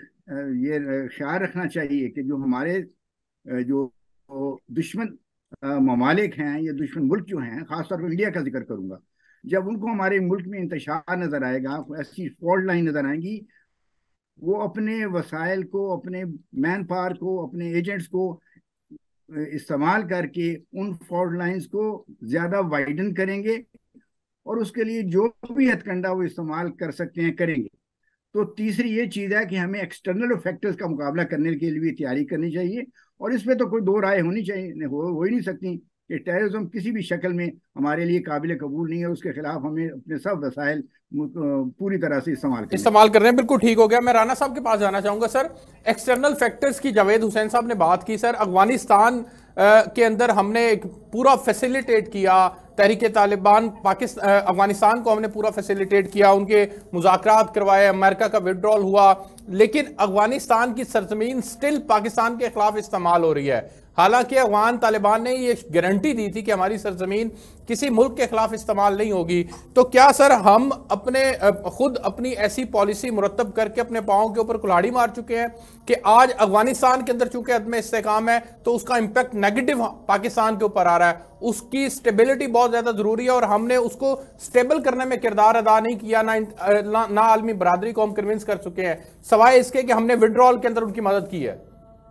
S3: ये ख्याल रखना चाहिए कि जो हमारे जो दुश्मन ममालिक हैं, ये दुश्मन मुल्क जो हैं, खासतौर पर इंडिया का जिक्र करूंगा, जब उनको हमारे मुल्क में इंतशार नजर आएगा, ऐसी फॉल्ट लाइन नजर आएंगी, वो अपने वसाइल को, अपने मैन पावर को, अपने एजेंट्स को इस्तेमाल करके उन फॉल्ट लाइंस को ज्यादा वाइडन करेंगे, और उसके लिए जो भी हथकंडा वो इस्तेमाल कर सकते हैं करेंगे। तो तीसरी ये चीज़ है कि हमें एक्सटर्नल फैक्टर्स का मुकाबला करने के लिए भी तैयारी करनी चाहिए। और इसमें तो कोई दो राय होनी चाहिए, हो ही नहीं सकती कि टेररिज्म किसी भी शक्ल में हमारे लिए काबिल कबूल नहीं है। उसके खिलाफ हमें अपने सब वसाइल पूरी तरह से
S1: इस्तेमाल कर रहे हैं। बिल्कुल ठीक हो गया। मैं राना साहब के पास जाना चाहूंगा। सर, एक्सटर्नल फैक्टर्स की जावेद हुसैन साहब ने बात की। सर, अफगानिस्तान के अंदर हमने एक पूरा फैसिलिटेट किया, तहरीक तालिबान अफगानिस्तान को हमने पूरा फैसिलिटेट किया, उनके मुज़ाकरात करवाए, अमेरिका का विड्रॉल हुआ, लेकिन अफगानिस्तान की सरजमीन स्टिल पाकिस्तान के खिलाफ इस्तेमाल हो रही है। हालांकि अफगान तालिबान ने ये गारंटी दी थी कि हमारी सरजमीन किसी मुल्क के खिलाफ इस्तेमाल नहीं होगी। तो क्या सर हम खुद अपनी ऐसी पॉलिसी मुरतब करके अपने पाँव के ऊपर कुल्हाड़ी मार चुके हैं कि आज अफगानिस्तान के अंदर चूंकि अदम इस्तेकाम है, तो उसका इंपैक्ट नेगेटिव पाकिस्तान के ऊपर आ रहा है, उसकी स्टेबिलिटी बहुत ज्यादा जरूरी है, और हमने उसको स्टेबल करने में किरदार अदा नहीं किया, ना आलमी बरादरी को हम कन्विंस कर चुके हैं, सवाए इसके कि हमने विड्रॉल के अंदर उनकी मदद की है।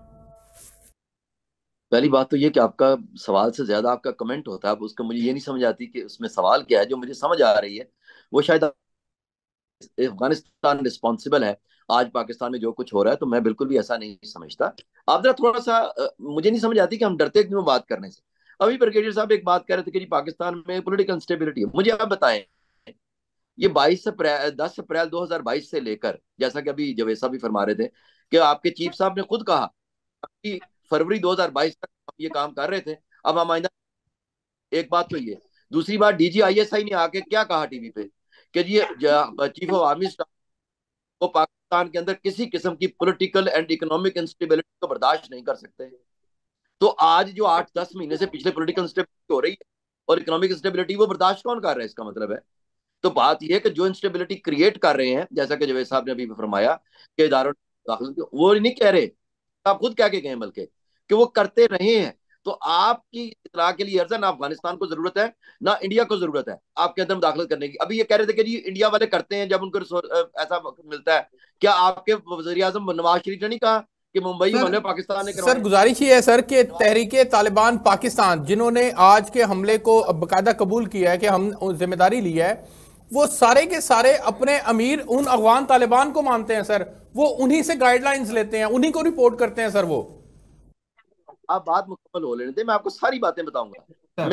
S4: पहली बात तो ये कि आपका सवाल से ज्यादा आपका कमेंट होता है, अब उसका मुझे ये नहीं समझ आती कि उसमें सवाल क्या है। जो मुझे समझ आ रही है वो शायद अफगानिस्तान रिस्पॉन्सिबल है आज पाकिस्तान में जो कुछ हो रहा है, तो मैं बिल्कुल भी ऐसा नहीं समझता। आप जरा थोड़ा सा मुझे नहीं समझ आती कि हम डरते क्यों बात करने से। अभी ब्रिगेडियर साहब एक बात कह रहे थे कि जी पाकिस्तान में पॉलिटिकल इंस्टेबिलिटी है। मुझे आप बताएं, ये 10 अप्रैल 2022 से लेकर, जैसा कि अभी जवेद साहब भी फरमा रहे थे कि आपके चीफ साहब ने खुद कहा कि फरवरी 2022 तक हम ये काम कर रहे थे, अब हम आइंदा। एक बात तो ये, दूसरी बात DGISI ने आके क्या कहा टीवी पे कि जी चीफ ऑफ आर्मी स्टाफ को पाकिस्तान के अंदर किसी किस्म की पॉलिटिकल एंड इकोनॉमिक इंस्टेबिलिटी को बर्दाश्त नहीं कर सकते। तो आज जो 8-10 महीने से पिछले पॉलिटिकल इंस्टेबिलिटी हो रही है और इकोनॉमिक इंस्टेबिलिटी, वो बर्दाश्त कौन कर रहा है? इसका मतलब है, तो बात यह है कि जो इंस्टेबिलिटी क्रिएट कर रहे हैं, जैसा कि जवेद साहब ने अभी फरमाया कि इदारों दाखिल, वो नहीं कह रहे, आप खुद क्या के गए बल्कि कि वो करते रहे हैं। तो आपकी इतला के लिए अर्ज है, ना अफगानिस्तान को जरूरत है ना इंडिया को जरूरत है आपके अंदर दाखिल करने की। अभी ये कह रहे थे कि जी इंडिया वाले करते हैं जब उनको ऐसा मिलता है। क्या आपके वज़ीर आज़म नवाज शरीफ ने नहीं कहा कि मुंबई हमले पाकिस्तान ने करवाए?
S1: सर, गुजारिश ये है सर कि तहरीक तालिबान पाकिस्तान, जिन्होंने आज के हमले को बाकायदा कबूल किया है कि हम जिम्मेदारी ली है, वो सारे के सारे अपने अमीर उन अफगान तालिबान को मानते हैं सर। वो उन्हीं से गाइडलाइंस लेते हैं, उन्हीं को रिपोर्ट करते हैं सर। वो
S4: आप बात मुकम्मल हो लेने थे, मैं आपको सारी बातें बताऊंगा।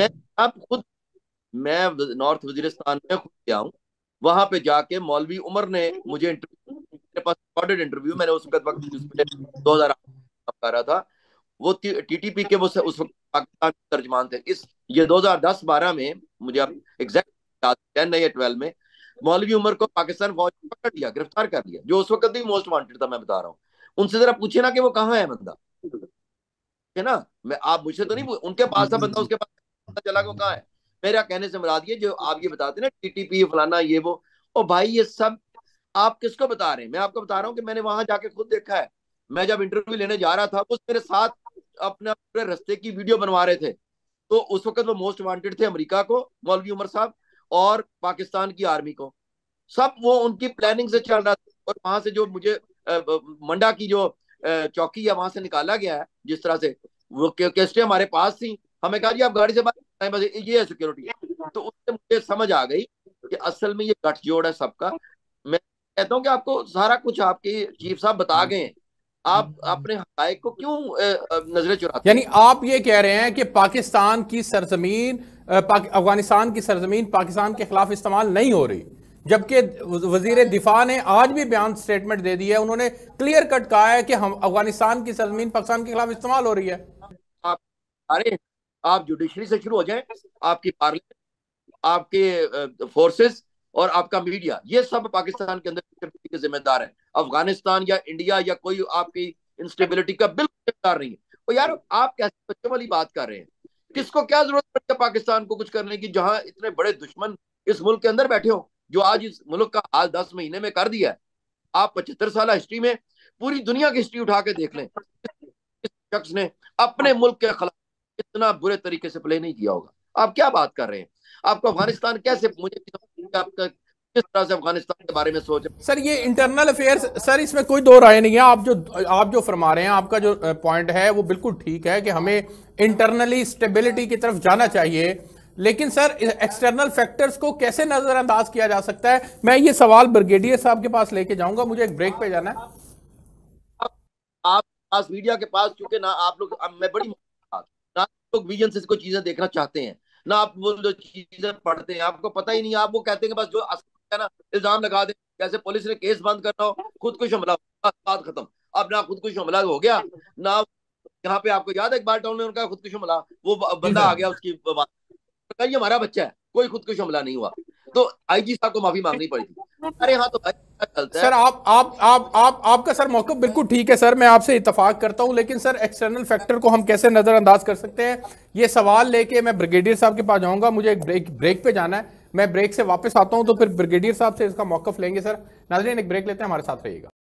S4: मैं नॉर्थ वजीरिस्तान में खुद गया हूँ। वहां पे जाके मौलवी उमर ने मुझे इंटरव्यू, मेरे पास रिकॉर्डेड इंटरव्यू, मैंने उस वक्त 2008 कर रहा था। वो TTP के वो उस वक्त पाकिस्तान के तर्जमान थे। ये 2010-12 में, मुझे अब एग्जैक्ट याद 10 या 12 में मौलवी उमर को पाकिस्तान फौज ने पकड़ लिया, गिरफ्तार कर लिया, जो उस वक्त भी मोस्ट वांटेड था। मैं बता रहा हूँ, उनसे जरा पूछे ना कि वो कहाँ है बंदा। है ना। मैं आप मुझसे तो नहीं, उनके पास था बंदा, उसके पास पता चला कि वो कहाँ है। मेरा कहने से मुराद ये जो आप ये बताते ना टीटीपी फलाना ये वो, ओ भाई ये सब आप किसको बता रहे हैं? मैं आपको बता रहा हूँ कि मैंने वहां जाके खुद देखा है। मैं जब इंटरव्यू लेने जा रहा था, उस मेरे साथ अपने पूरे रास्ते की वीडियो बनवा रहे थे। तो उस वक्त वो मोस्ट वांटेड थे अमेरिका को, मौलवी उमर साहब, और पाकिस्तान की आर्मी को। सब वो उनकी प्लानिंग से चल रहा था। और वहां से जो मुझे मंडा की जो चौकी है वहां से निकाला गया है जिस तरह से, वो केस्टें हमारे पास थी। हमें कहा जी आप गाड़ी से बाहर बस ये है सिक्योरिटी है। तो उससे मुझे समझ आ गई कि असल में ये गठजोड़ है सबका। मैं कहता हूँ कि आपको सारा कुछ आपके चीफ साहब बता गए हैं, आप अपने हकायक को क्यों नजरें चुराते
S1: यानी
S4: हैं?
S1: आप ये कह रहे हैं कि पाकिस्तान की सरजमीन अफगानिस्तान की सरजमीन पाकिस्तान के खिलाफ इस्तेमाल नहीं हो रही, जबकि वजीर दिफा ने आज भी बयान स्टेटमेंट दे दी है, उन्होंने क्लियर कट कहा है कि हम अफगानिस्तान की सरजमीन पाकिस्तान के खिलाफ इस्तेमाल हो रही है।
S4: आप अरे आप जुडिशरी से शुरू हो जाए, आपकी पार्लियामेंट, आपके फोर्सेस और आपका मीडिया, ये सब पाकिस्तान के अंदर के जिम्मेदार है। अफगानिस्तान या इंडिया या कोई आपकी इंस्टेबिलिटी का बिल्कुल जिम्मेदार नहीं है। तो यार आप कैसे बच्चों वाली बात कर रहे हैं? किसको क्या जरूरत पड़ती है पाकिस्तान को कुछ करने की, जहां इतने बड़े दुश्मन इस मुल्क के अंदर बैठे हो, जो आज इस मुल्क का हाल 10 महीने में कर दिया है। आप 75 साल हिस्ट्री में पूरी दुनिया की हिस्ट्री उठा के देख लें, इस शख्स ने अपने मुल्क के खिलाफ इतना बुरे तरीके से प्ले नहीं किया होगा। आप क्या बात कर रहे हैं? आपको अफगानिस्तान कैसे, मुझे आपका किस तरह से अफगानिस्तान के बारे में सोच?
S1: सर ये इंटरनल अफेयर्स, सर इसमें कोई दो राय नहीं है। आप जो फरमा रहे हैं, आपका जो पॉइंट है वो बिल्कुल ठीक है कि हमें इंटरनली स्टेबिलिटी की तरफ जाना चाहिए, लेकिन सर एक्सटर्नल फैक्टर्स को कैसे नजरअंदाज किया जा सकता है? मैं ये सवाल ब्रिगेडियर साहब के पास लेके जाऊंगा, मुझे एक ब्रेक पे जाना है।
S4: आप पास मीडिया के पास, क्योंकि ना आप लोग, मैं बड़ी ना आप लोग विजन से कोई चीजें देखना चाहते हैं, ना आप वो जो चीजें पढ़ते हैं, आपको पता ही नहीं। आप वो कहते हैं कि बस जो है ना इल्जाम लगा दे, जैसे पुलिस ने केस बंद करना हो, खुदकुश हमला, बात खत्म। अब ना खुदकुश हमला हो गया ना, यहाँ पे आपको याद है इकबाल टाउन में उनका खुदकुश हमला, वो
S1: जी
S4: बंदा
S1: सर।
S4: आ गया उसकी बात, ये हमारा बच्चा है, कोई खुदकुश हमला नहीं हुआ। तो आईजी साहब को माफी मांगनी पड़ी थी। अरे हाँ, तो भाई चलता
S1: सर
S4: है।
S1: आपका सर मौक़िफ़ बिल्कुल ठीक है सर, मैं आपसे इत्तेफाक करता हूं, लेकिन सर एक्सटर्नल फैक्टर को हम कैसे नजरअंदाज कर सकते हैं, ये सवाल लेके मैं ब्रिगेडियर साहब के पास जाऊंगा। मुझे एक ब्रेक पे जाना है, मैं ब्रेक से वापस आता हूं तो फिर ब्रिगेडियर साहब से इसका मौक़िफ़ लेंगे। सर नाज़रीन एक ब्रेक लेते हैं, हमारे साथ रहिएगा।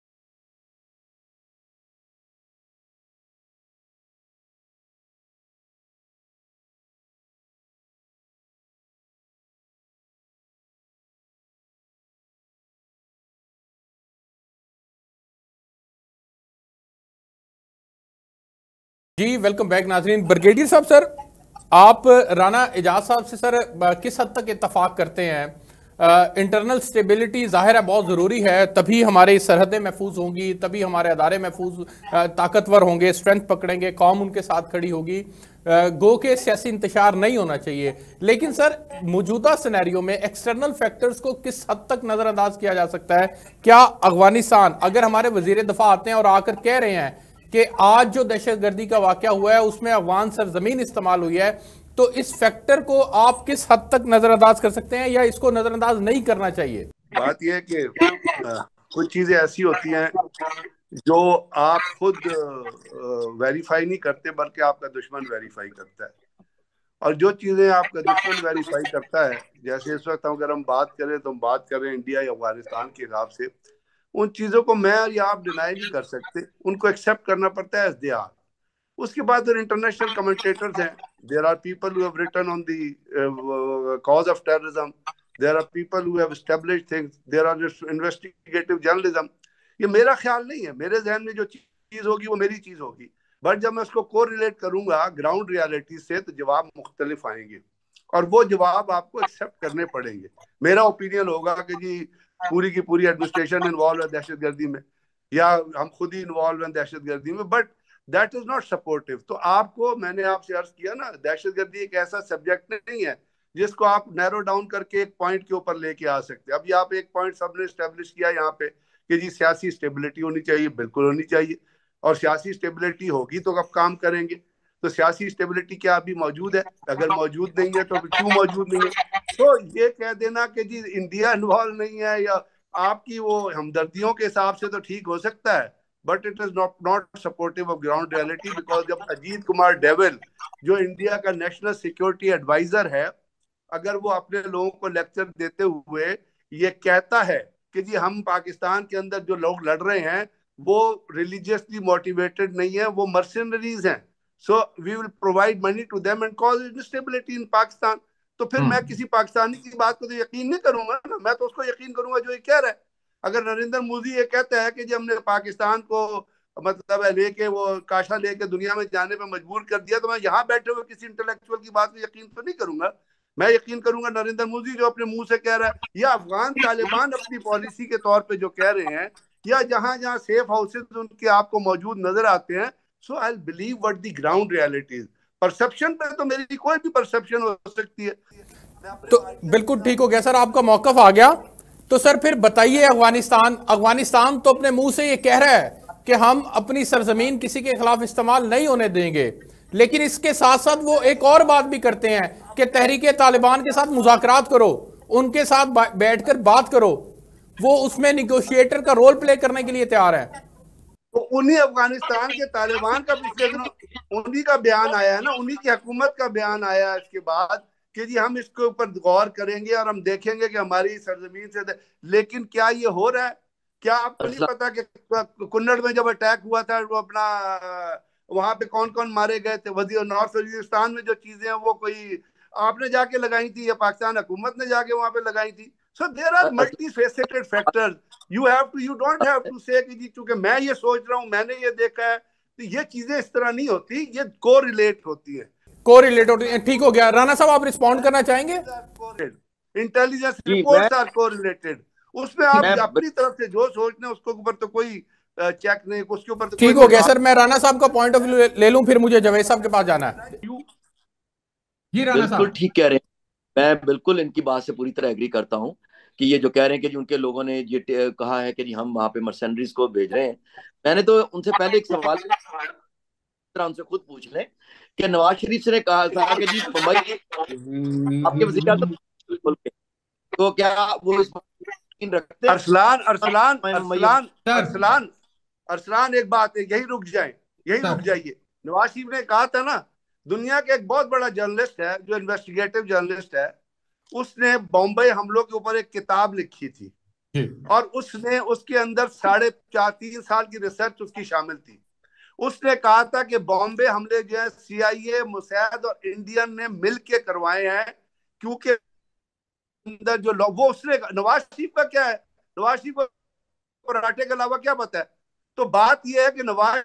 S1: जी वेलकम बैक नाजरीन। ब्रिगेडियर साहब, सर आप राना एजाज साहब से सर किस हद तक इत्तफाक करते हैं? इंटरनल स्टेबिलिटी जाहिर है बहुत ज़रूरी है, तभी हमारी सरहदें महफूज होंगी, तभी हमारे अदारे महफूज ताकतवर होंगे, स्ट्रेंथ पकड़ेंगे, कौम उनके साथ खड़ी होगी। गो के सियासी इंतशार नहीं होना चाहिए, लेकिन सर मौजूदा सिनेरियो में एक्सटर्नल फैक्टर्स को किस हद तक नज़रअंदाज किया जा सकता है? क्या अफगानिस्तान, अगर हमारे वजीर दफा आते हैं और आकर कह रहे हैं कि आज जो दहशतगर्दी का वाकया हुआ है उसमें अफगान सरजमीन इस्तेमाल हुई है, तो इस फैक्टर को आप किस हद तक नजरअंदाज कर सकते हैं या इसको नजरअंदाज नहीं करना चाहिए?
S2: बात यह है कि कुछ चीजें ऐसी होती हैं जो आप खुद वेरीफाई नहीं करते, बल्कि आपका दुश्मन वेरीफाई करता है। और जो चीजें आपका दुश्मन वेरीफाई करता है, जैसे इस वक्त अगर हम बात करें तो हम बात करें इंडिया या अफगानिस्तान के हिसाब से, उन चीजों को मैं और या आप डिनाई नहीं कर सकते, उनको एक्सेप्ट करना पड़ता है एज दे आर। उसके बाद इंटरनेशनल कमेंटेटर्स हैं, there are people who have written on the cause of terrorism, there are people who have established things, there are investigative journalism. ये मेरा ख्याल नहीं है, मेरे जहन में जो चीज होगी वो मेरी चीज होगी, बट जब मैं उसको को रिलेट करूंगा ग्राउंड रियलिटी से तो जवाब मुख्तलिफ आएंगे और वो जवाब आपको एक्सेप्ट करने पड़ेंगे। मेरा ओपिनियन होगा कि जी पूरी की पूरी एडमिनिस्ट्रेशन इन्वॉल्व है दहशतगर्दी में, या हम खुद ही इन्वॉल्व हैं दहशतगर्दी में, but that is not supportive. तो आपको, मैंने आपसे अर्ज किया ना, दहशतगर्दी एक ऐसा सब्जेक्ट नहीं है जिसको आप नैरो डाउन करके एक पॉइंट के ऊपर लेके आ सकते। अभी आप एक पॉइंट सबने स्टेब्लिश किया यहाँ पे कि जी सियासी स्टेबिलिटी होनी चाहिए, बिल्कुल होनी चाहिए, और सियासी स्टेबिलिटी होगी तो अब काम करेंगे। तो सियासी स्टेबिलिटी क्या अभी मौजूद है? अगर मौजूद नहीं है तो क्यों मौजूद नहीं है? तो ये कह देना कि जी इंडिया इन्वॉल्व नहीं है या आपकी वो हमदर्दियों के हिसाब से तो ठीक हो सकता है, but it is not supportive of ground reality, because जब अजीत कुमार डेविल जो इंडिया का नेशनल सिक्योरिटी एडवाइजर है, अगर वो अपने लोगों को लेक्चर देते हुए ये कहता है कि जी हम पाकिस्तान के अंदर जो लोग लड़ रहे हैं वो रिलीजियसली मोटिवेटेड नहीं है, वो मर्सिनरीज हैं, so we will provide money to them and cause instability in Pakistan, तो फिर मैं किसी पाकिस्तानी की बात को तो यकीन नहीं करूंगा ना, मैं तो उसको यकीन करूंगा जो ये कह रहा है। अगर नरेंद्र मोदी ये कहता है कि जी हमने पाकिस्तान को मतलब लेके वो काशा लेके दुनिया में जाने पे मजबूर कर दिया, तो मैं यहाँ बैठे हुए किसी इंटेलेक्चुअल की बात को यकीन तो नहीं करूंगा। मैं यकीन करूंगा नरेंद्र मोदी जो अपने मुंह से कह रहा है, या अफगान तालिबान अपनी पॉलिसी के तौर पे जो कह रहे हैं, या जहां जहां सेफ हाउसेज उनके आपको मौजूद नजर आते हैं। So I believe what the ground reality is. Perception पे तो मेरी कोई भी परसेप्शन हो सकती है।
S1: तो बिल्कुल ठीक हो गया सर, आपका मौकफ आ गया। तो सर फिर बताइए, अफगानिस्तान तो अपने मुंह से ये कह रहा है कि हम अपनी सरजमीन किसी के खिलाफ इस्तेमाल नहीं होने देंगे, लेकिन इसके साथ साथ वो एक और बात भी करते हैं कि तहरीके तालिबान के साथ मुज़ाकरात करो, उनके साथ बैठकर बात करो, वो उसमें निगोशिएटर का रोल प्ले करने के लिए तैयार है।
S2: तो उन्हीं अफगानिस्तान के तालिबान का पिछले दिनों उन्हीं का बयान आया है ना, उन्हीं की हुकूमत का बयान आया है इसके बाद कि जी हम इसके ऊपर गौर करेंगे और हम देखेंगे कि हमारी सरजमीन से लेकिन क्या ये हो रहा है? क्या आपको नहीं पता कि कुन्नड़ में जब अटैक हुआ था वो अपना वहां पे कौन कौन मारे गए थे? नॉर्थ वजीरिस्तान में जो चीजें हैं वो कोई आपने जाके लगाई थी या पाकिस्तान हुकूमत ने जाके वहां पे लगाई थी? So there are multi faceted factors, you don't have to say कि जी क्योंकि मैं ये सोच रहा हूँ, मैंने ये देखा है, तो ये चीजें इस तरह नहीं होती, ये कोरिलेट होती है।
S1: कोरिलेट होती है, ठीक हो गया। राणा साहब आप रिस्पॉन्ड करना चाहेंगे?
S2: इंटेलिजेंस रिपोर्ट्स आर कोरिलेटेड, उसमें आप अपनी तरफ से जो सोचने उसके ऊपर तो कोई चेक नहीं, उसके ऊपर तो
S1: ठीक हो गया सर। मैं राणा साहब का पॉइंट ऑफ व्यू ले लूं, फिर मुझे जावेद साहब के पास जाना है।
S5: जी राणा साहब
S4: बिल्कुल ठीक कह रहे हैं, मैं बिल्कुल इनकी बात से पूरी तरह एग्री करता हूं कि ये जो कह रहे हैं कि जी उनके लोगों ने ये कहा है कि जी हम वहां पे मर्सेनरीज को भेज रहे हैं। मैंने तो उनसे पहले एक सवाल उनसे खुद पूछ लें कि नवाज शरीफ ने कहा था कि जी मुंबई आपके वज़ीर आज़म, तो क्या वो इस रखते?
S2: अरसलान एक बात है, यही रुक जाइए। नवाज शरीफ ने कहा था ना, दुनिया के एक बहुत बड़ा जर्नलिस्ट है जो इन्वेस्टिगेटिव जर्नलिस्ट है, उसने बॉम्बे हमलों के ऊपर एक किताब लिखी थी और उसने उसके अंदर 3.5 साल की रिसर्च उसकी शामिल थी। उसने कहा था कि बॉम्बे हमले जो है CIA, मोसाद और इंडियन ने मिलके करवाए हैं, क्योंकि अंदर जो लोग वो उसने नवाज शरीफ का क्या है, नवाज शरीफ को पराठे के अलावा क्या पता है? तो बात यह है कि नवाज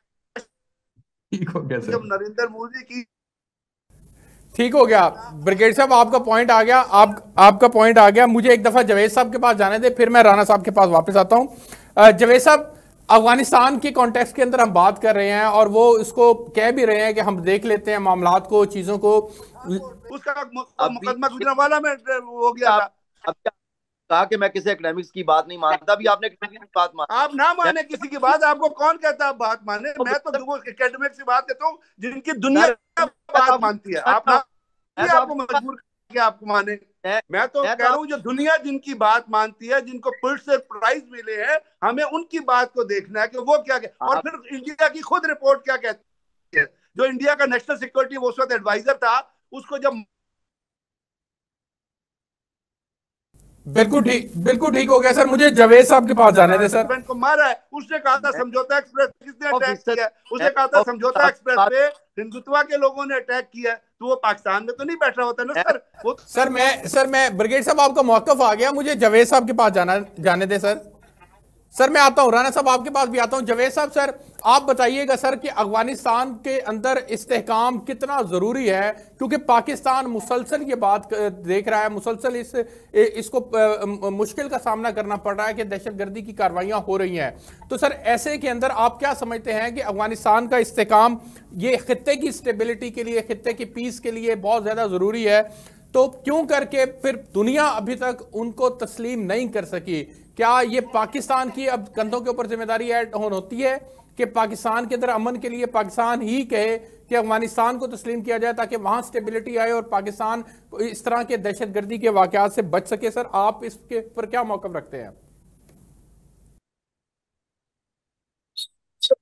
S2: जब नरेंद्र मोदी की
S1: ठीक हो गया ब्रिगेड साहब, आपका पॉइंट आ गया, आपका पॉइंट आ गया। मुझे एक दफा जावेद साहब के पास जाने दे, फिर मैं राणा साहब के पास वापस आता हूं। जावेद साहब, अफगानिस्तान के कॉन्टेक्स्ट के अंदर हम बात कर रहे हैं और वो इसको कह भी रहे हैं कि हम देख लेते हैं मामलात को, चीजों को।
S2: उसका मुकदमा गुजरांवाला में हो गया था।
S4: अब कहा कि मैं किसी एकेडमिक्स की बात नहीं मानता, भी आपने किसी की बात मानी।
S2: आप ना माने किसी की बात, आपको कौन कहता है बात माने? मैं तो एकेडमिक्स की बात कहता हूँ जिनकी दुनिया बात मानती है। आपको मजबूर करके आपको माने। मैं तो कह रहा हूँ जो दुनिया जिनकी बात मानती है, जिनको पुलित्जर प्राइज मिले हैं, हमें उनकी बात को देखना है कि वो क्या कहते, और फिर इंडिया की खुद रिपोर्ट क्या कहती है। जो इंडिया का नेशनल सिक्योरिटी उस वक्त एडवाइजर था, उसको जब
S1: बिल्कुल ठीक हो गया सर। मुझे जावेद साहब के पास जाने दे सर।
S2: को मारा है, उसने कहा था समझौता एक्सप्रेस किसने अटैक किया? उसने कहा था समझौता एक्सप्रेस पे हिंदुत्वा के लोगों ने अटैक किया, तो वो पाकिस्तान में तो नहीं बैठ रहा होता ना सर। वो
S1: सर मैं ब्रिगेड साहब, आपका मौकफ आ गया, मुझे जावेद साहब के पास जाने दे सर मैं आता हूं। राणा साहब आपके पास भी आता हूं। जावेद साहब सर आप बताइएगा सर कि अफगानिस्तान के अंदर इस्तेहकाम कितना जरूरी है, क्योंकि पाकिस्तान मुसलसल ये बात देख रहा है, मुसलसल इसको मुश्किल का सामना करना पड़ रहा है कि दहशतगर्दी की कार्रवाइयां हो रही हैं। तो सर ऐसे के अंदर आप क्या समझते हैं कि अफगानिस्तान का इस्तेहकाम ये खित्ते की स्टेबिलिटी के लिए, खित्ते की पीस के लिए बहुत ज्यादा जरूरी है, तो क्यों करके फिर दुनिया अभी तक उनको तस्लीम नहीं कर सकी? क्या ये पाकिस्तान की अब कंधों के ऊपर जिम्मेदारी ऐड होती है कि पाकिस्तान के अंदर अमन के लिए पाकिस्तान ही कहे कि अफगानिस्तान को तस्लीम किया जाए ताकि वहां स्टेबिलिटी आए और पाकिस्तान इस तरह के दहशतगर्दी के वाकयात से बच सके? सर आप इसके पर क्या मौकफ रखते हैं?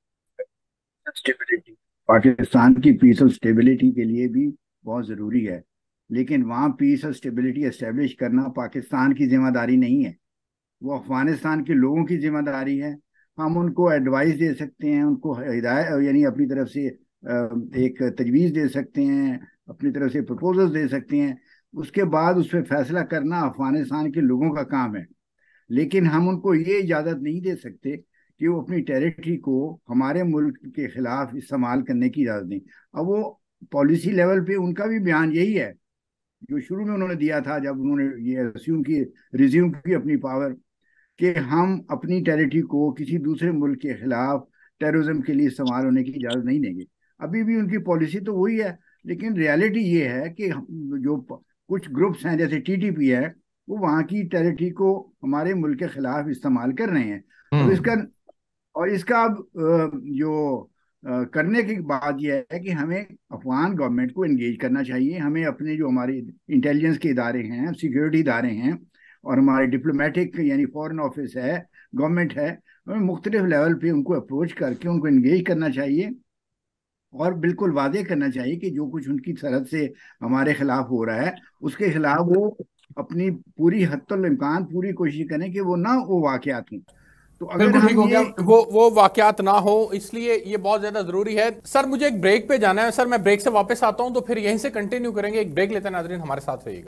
S3: स्टेबिलिटी, पाकिस्तान की पीस और स्टेबिलिटी के लिए भी बहुत ज़रूरी है। लेकिन वहाँ पीस और स्टेबिलिटी एस्टेब्लिश करना पाकिस्तान की जिम्मेदारी नहीं है, वो अफगानिस्तान के लोगों की जिम्मेदारी है। हम उनको एडवाइस दे सकते हैं, उनको हिदायत यानी अपनी तरफ से एक तजवीज़ दे सकते हैं, अपनी तरफ से प्रपोजल्स दे सकते हैं। उसके बाद उस पर फैसला करना अफगानिस्तान के लोगों का काम है। लेकिन हम उनको ये इजाज़त नहीं दे सकते कि वो अपनी टेरिटरी को हमारे मुल्क के खिलाफ इस्तेमाल करने की इजाज़त दें। अब वो पॉलिसी लेवल पे उनका भी बयान यही है जो शुरू में उन्होंने दिया था, जब उन्होंने ये रिज्यूम की अपनी पावर, कि हम अपनी टेरिटरी को किसी दूसरे मुल्क के खिलाफ टेररिज्म के लिए इस्तेमाल होने की इजाज़त नहीं देंगे। अभी भी उनकी पॉलिसी तो वही है, लेकिन रियलिटी ये है कि जो कुछ ग्रुप्स हैं जैसे टीटीपी है, वो वहाँ की टेरिटरी को हमारे मुल्क के खिलाफ इस्तेमाल कर रहे हैं। अब इसका अब जो करने की बात यह है कि हमें अफगान गवर्नमेंट को एंगेज करना चाहिए। हमें अपने जो हमारे इंटेलिजेंस के इदारे हैं, सिक्योरिटी इदारे हैं, और हमारे डिप्लोमेटिक यानी फॉरेन ऑफिस है, गवर्नमेंट है, हमें मुख्तलिफ लेवल पे उनको अप्रोच करके उनको एंगेज करना चाहिए और बिल्कुल वादे करना चाहिए कि जो कुछ उनकी तरफ से हमारे खिलाफ हो रहा है उसके खिलाफ वो अपनी पूरी हद तक इम्कान पूरी कोशिश करें कि वो वाकयात हों। तो अगर
S1: बिल्कुल ठीक
S3: हम
S1: हो गया, वो वाकयात ना हो, इसलिए ये बहुत ज्यादा जरूरी है। सर मुझे एक ब्रेक पे जाना है, सर मैं ब्रेक से वापस आता हूं तो फिर यहीं से कंटिन्यू करेंगे। एक ब्रेक लेते हैं नाज़रीन, हमारे साथ रहिएगा।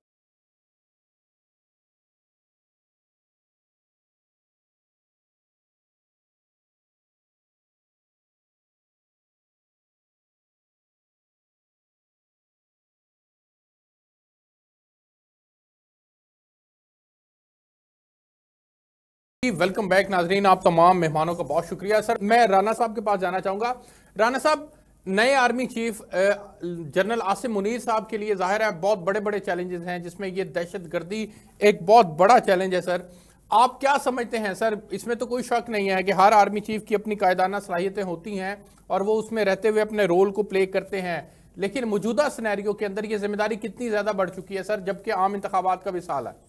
S1: वेलकम बैक नाजरीन, आप तमाम मेहमानों का बहुत शुक्रिया। सर मैं राना साहब के पास जाना चाहूंगा। राना साहब, नए army chief general Asim Munir साहब के लिए जाहिर है बहुत बड़े बड़े चैलेंजेस हैं, जिसमें ये दहशतगर्दी एक बहुत बड़ा चैलेंज है। सर आप क्या समझते हैं? सर इसमें तो कोई शक नहीं है कि हर आर्मी चीफ की अपनी कायदाना सलाहियतें होती हैं और वो उसमें रहते हुए अपने रोल को प्ले करते हैं, लेकिन मौजूदा सिनेरियो के अंदर ये जिम्मेदारी कितनी ज्यादा बढ़ चुकी है सर, जबकि आम इंतखाबात का भी साल है?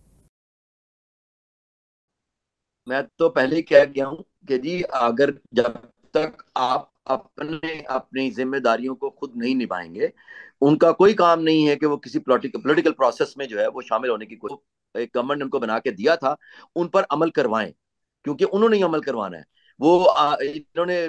S4: मैं तो पहले ही कह गया हूं कि जी अगर जब तक आप अपने अपनी जिम्मेदारियों को खुद नहीं निभाएंगे, उनका कोई काम नहीं है कि वो किसी पॉलिटिकल प्रोसेस में जो है वो शामिल होने की कोई एक गवर्नमेंट उनको बना के दिया था उन पर अमल करवाएं, क्योंकि उन्होंने ही अमल करवाना है। वो इन्होंने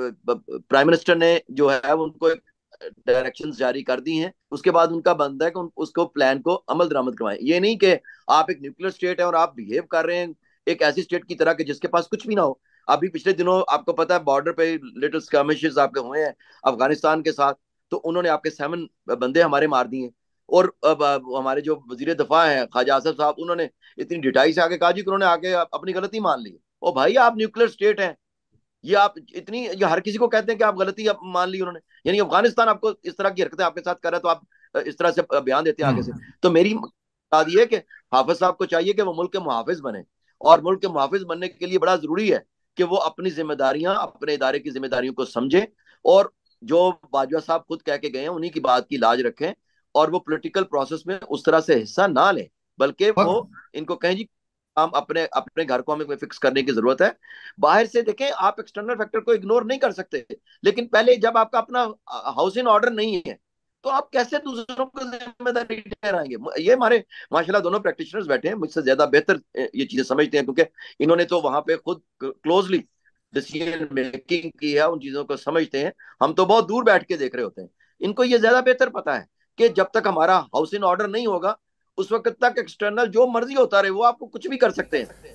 S4: प्राइम मिनिस्टर ने जो है उनको डायरेक्शंस जारी कर दी हैं, उसके बाद उनका बनता है कि उसको प्लान को अमल दरामद करवाएं। ये नहीं कि आप एक न्यूक्लियर स्टेट है और आप बिहेव कर रहे हैं एक ऐसी स्टेट की तरह के जिसके पास कुछ भी ना हो। अभी पिछले दिनों आपको पता है बॉर्डर पे लिटिल स्कर्मिशेस आपके हुए हैं अफगानिस्तान के साथ, तो उन्होंने आपके 7 बंदे हमारे मार दिए। और अब हमारे जो वजीर दफा है ख्वाजा आसिफ साहब, उन्होंने इतनी डिटाई से आगे कहा जी कि उन्होंने आगे अपनी गलती मान ली। ओ भाई, आप न्यूक्लियर स्टेट हैं, ये आप इतनी ये हर किसी को कहते हैं कि आप गलती मान ली उन्होंने, यानी अफगानिस्तान आपको इस तरह की हरकतें आपके साथ कर रहा है तो आप इस तरह से बयान देते हैं आगे से। तो मेरी बात यह है कि हाफिज साहब को चाहिए कि वो मुल्क के मुहाफिज बने, और मुल्क के मुहाफिज बनने के लिए बड़ा जरूरी है कि वो अपनी जिम्मेदारियां, अपने इदारे की जिम्मेदारियों को समझें, और जो बाजवा साहब खुद कह के गए हैं उन्हीं की बात की लाज रखें, और वो पॉलिटिकल प्रोसेस में उस तरह से हिस्सा ना लें, बल्कि वो इनको कहें जी हम अपने अपने घर को हमें फिक्स करने की जरूरत है। बाहर से देखें, आप एक्सटर्नल फैक्टर को इग्नोर नहीं कर सकते, लेकिन पहले जब आपका अपना हाउस इन ऑर्डर नहीं है तो आप कैसे दूसरों को जिम्मेदारी ठहराएंगे? ये हमारे माशाल्लाह दोनों प्रैक्टिशनर्स बैठे हैं, मुझसे ज्यादा बेहतर ये चीजें समझते हैं, क्योंकि इन्होंने तो वहां पे खुद क्लोजली डिसीजन मेकिंग की है, उन चीजों को समझते हैं। हम तो बहुत दूर बैठ के देख रहे होते हैं। इनको ये ज्यादा बेहतर पता है कि जब तक हमारा हाउस इन ऑर्डर नहीं होगा उस वक्त तक एक्सटर्नल जो मर्जी होता रहे, वो आपको कुछ भी कर सकते हैं।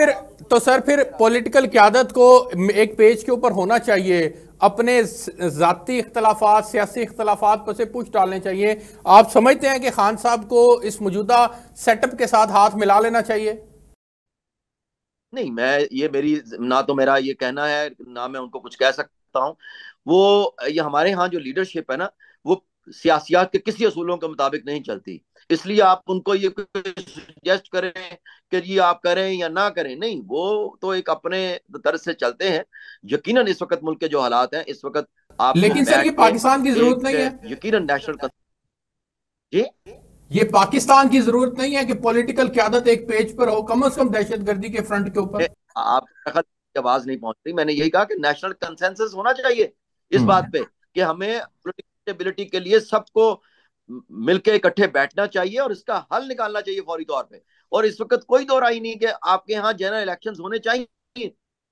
S1: तो सर फिर पॉलिटिकल क़यादत को एक पेज के ऊपर होना चाहिए, अपने जाती इख्तलाफात, सियासी इख्तलाफात पर से पूछ डालने चाहिए। आप समझते हैं कि खान साहब को इस मौजूदा सेटअप के साथ हाथ मिला लेना चाहिए?
S4: नहीं, मैं ये मेरी ना तो मेरा ये कहना है ना मैं उनको कुछ कह सकता हूँ। वो ये हमारे यहाँ जो लीडरशिप है ना, वो सियासियात के किसी असूलों के मुताबिक नहीं चलती, इसलिए आप उनको ये सजेस्ट करें कि ये आप करें या ना करें, नहीं, वो तो एक अपने तरह से चलते हैं। यकीनन इस वक्त मुल्क के जो हालात हैं, इस वक्त आप
S1: लेकिन सर ये पाकिस्तान की जरूरत नहीं है,
S4: यकीनन नेशनल जी
S1: ये पाकिस्तान की जरूरत नहीं है कि पॉलिटिकल क़यादत एक पेज पर हो, कम से कम दहशतगर्दी के फ्रंट के ऊपर।
S4: आप आवाज नहीं पहुंच रही, मैंने यही कहा कि नेशनल कंसेंसस होना चाहिए इस बात पे कि हमें पॉलिटिकल स्टेबिलिटी के लिए सबको मिलकर इकट्ठे बैठना चाहिए और इसका हल निकालना चाहिए फौरी तौर पे। और इस वक्त कोई दो राय नहीं कि आपके यहाँ जनरल इलेक्शंस होने चाहिए।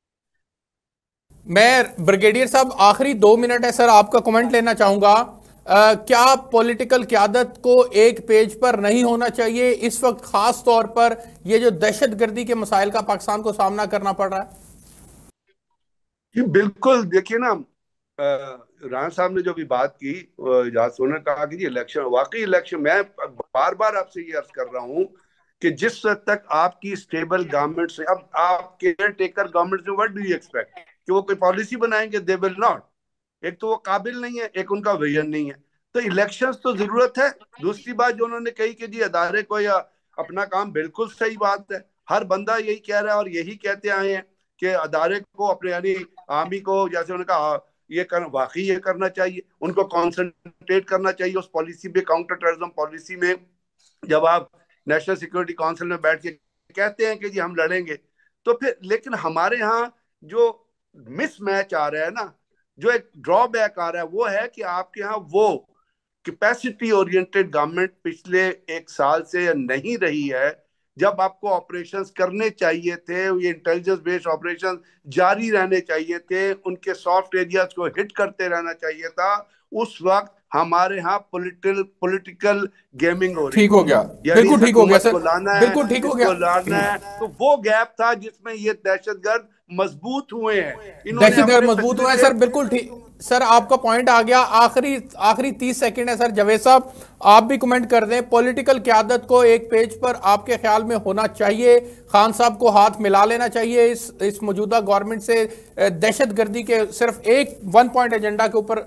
S1: मैं ब्रिगेडियर साहब आखिरी 2 मिनट है सर, आपका कमेंट लेना चाहूंगा। क्या पॉलिटिकल क़यादत को एक पेज पर नहीं होना चाहिए इस वक्त, खास तौर पर ये जो दहशतगर्दी के मसाइल का पाकिस्तान को सामना करना पड़ रहा है?
S2: जी बिल्कुल, देखिए ना, राणा साहब ने जो भी बात की, उन्होंने कहा कि इलेक्शन, वाकई इलेक्शन, मैं बार बार आपसे ये अर्ज कर रहा हूं कि जिस हद तक आपकी स्टेबल गवर्नमेंट से, अब आप केयर टेकर गवर्नमेंट से व्हाट डू यू एक्सपेक्ट कि वो कोई पॉलिसी बनाएंगे? They will not. एक तो वो काबिल नहीं है, एक उनका विजन नहीं है। तो इलेक्शंस तो जरूरत है। दूसरी बात जो उन्होंने कही कि जी अदारे को या अपना काम, बिल्कुल सही बात है। हर बंदा यही कह रहा है और यही कहते आए हैं कि अदारे को अपने, यानी आर्मी को, जैसे उन्होंने कहा, ये कर, वाकई ये करना चाहिए, उनको कॉन्सेंट्रेट करना चाहिए उस पॉलिसी पे, काउंटर टेररिज्म पॉलिसी में। जब आप नेशनल सिक्योरिटी काउंसिल में बैठ के कहते हैं कि जी हम लड़ेंगे, तो फिर लेकिन हमारे यहाँ जो मिसमैच आ रहा है ना, जो एक ड्रॉबैक आ रहा है, वो है कि आपके यहाँ वो कैपेसिटी ओरिएंटेड गवर्नमेंट पिछले 1 साल से नहीं रही है। जब आपको ऑपरेशंस करने चाहिए थे, ये इंटेलिजेंस बेस्ड ऑपरेशन जारी रहने चाहिए थे, उनके सॉफ्ट एरियाज को हिट करते रहना चाहिए था, उस वक्त हमारे यहाँ पॉलिटिकल गेमिंग हो रही।
S1: ठीक हो गया, बिल्कुल ठीक हो गया सर, बिल्कुल ठीक हो गया।
S2: लाना है, तो वो गैप था जिसमें ये दहशतगर्द मजबूत हुए हैं,
S1: दहशतगर्द मजबूत हुए हैं सर, बिल्कुल ठीक सर, आपका पॉइंट आ गया। आखिरी 30 सेकंड है सर, जावेद साहब आप भी कमेंट कर दें। पॉलिटिकल क़यादत को एक पेज पर आपके ख्याल में होना चाहिए, खान साहब को हाथ मिला लेना चाहिए इस मौजूदा गवर्नमेंट से दहशतगर्दी के सिर्फ एक 1 पॉइंट एजेंडा के ऊपर?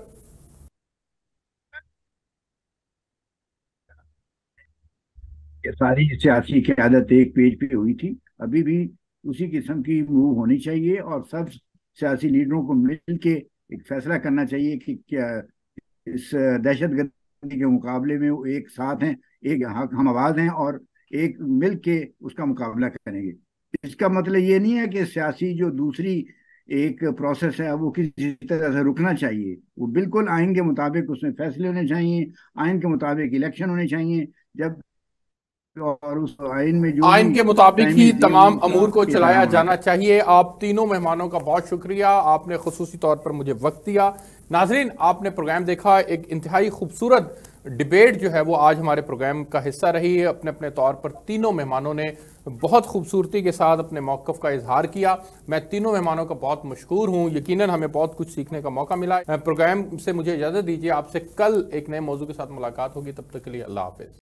S3: सारी सियासी क़यादत एक पेज पे हुई थी, अभी भी उसी किस्म की मूव होनी चाहिए और सब सियासी लीडरों को मिल के एक फैसला करना चाहिए कि क्या इस दहशतगर्दी के मुकाबले में वो एक साथ हैं, एक हम आवाज हैं और एक मिल के उसका मुकाबला करेंगे। इसका मतलब ये नहीं है कि सियासी जो दूसरी एक प्रोसेस है वो किसी तरह से रुकना चाहिए। वो बिल्कुल आइन के मुताबिक उसमें फैसले होने चाहिए, आइन के मुताबिक इलेक्शन होने चाहिए, जब और उस आइन में जो
S1: आइन के मुताबिक ही तमाम अमूर को चलाया जाना चाहिए। आप तीनों मेहमानों का बहुत शुक्रिया, आपने खुसूसी तौर पर मुझे वक्त दिया। नाजरीन, आपने प्रोग्राम देखा, एक इंतहाई खूबसूरत डिबेट जो है वो आज हमारे प्रोग्राम का हिस्सा रही है। अपने अपने तौर पर तीनों मेहमानों ने बहुत खूबसूरती के साथ अपने मौक़िफ़ का इजहार किया। मैं तीनों मेहमानों का बहुत मशकूर हूँ, यकीनन हमें बहुत कुछ सीखने का मौका मिला। प्रोग्राम से मुझे इजाज़त दीजिए, आपसे कल एक नए मौजू के साथ मुलाकात होगी, तब तक के लिए अल्लाह हाफ़िज़।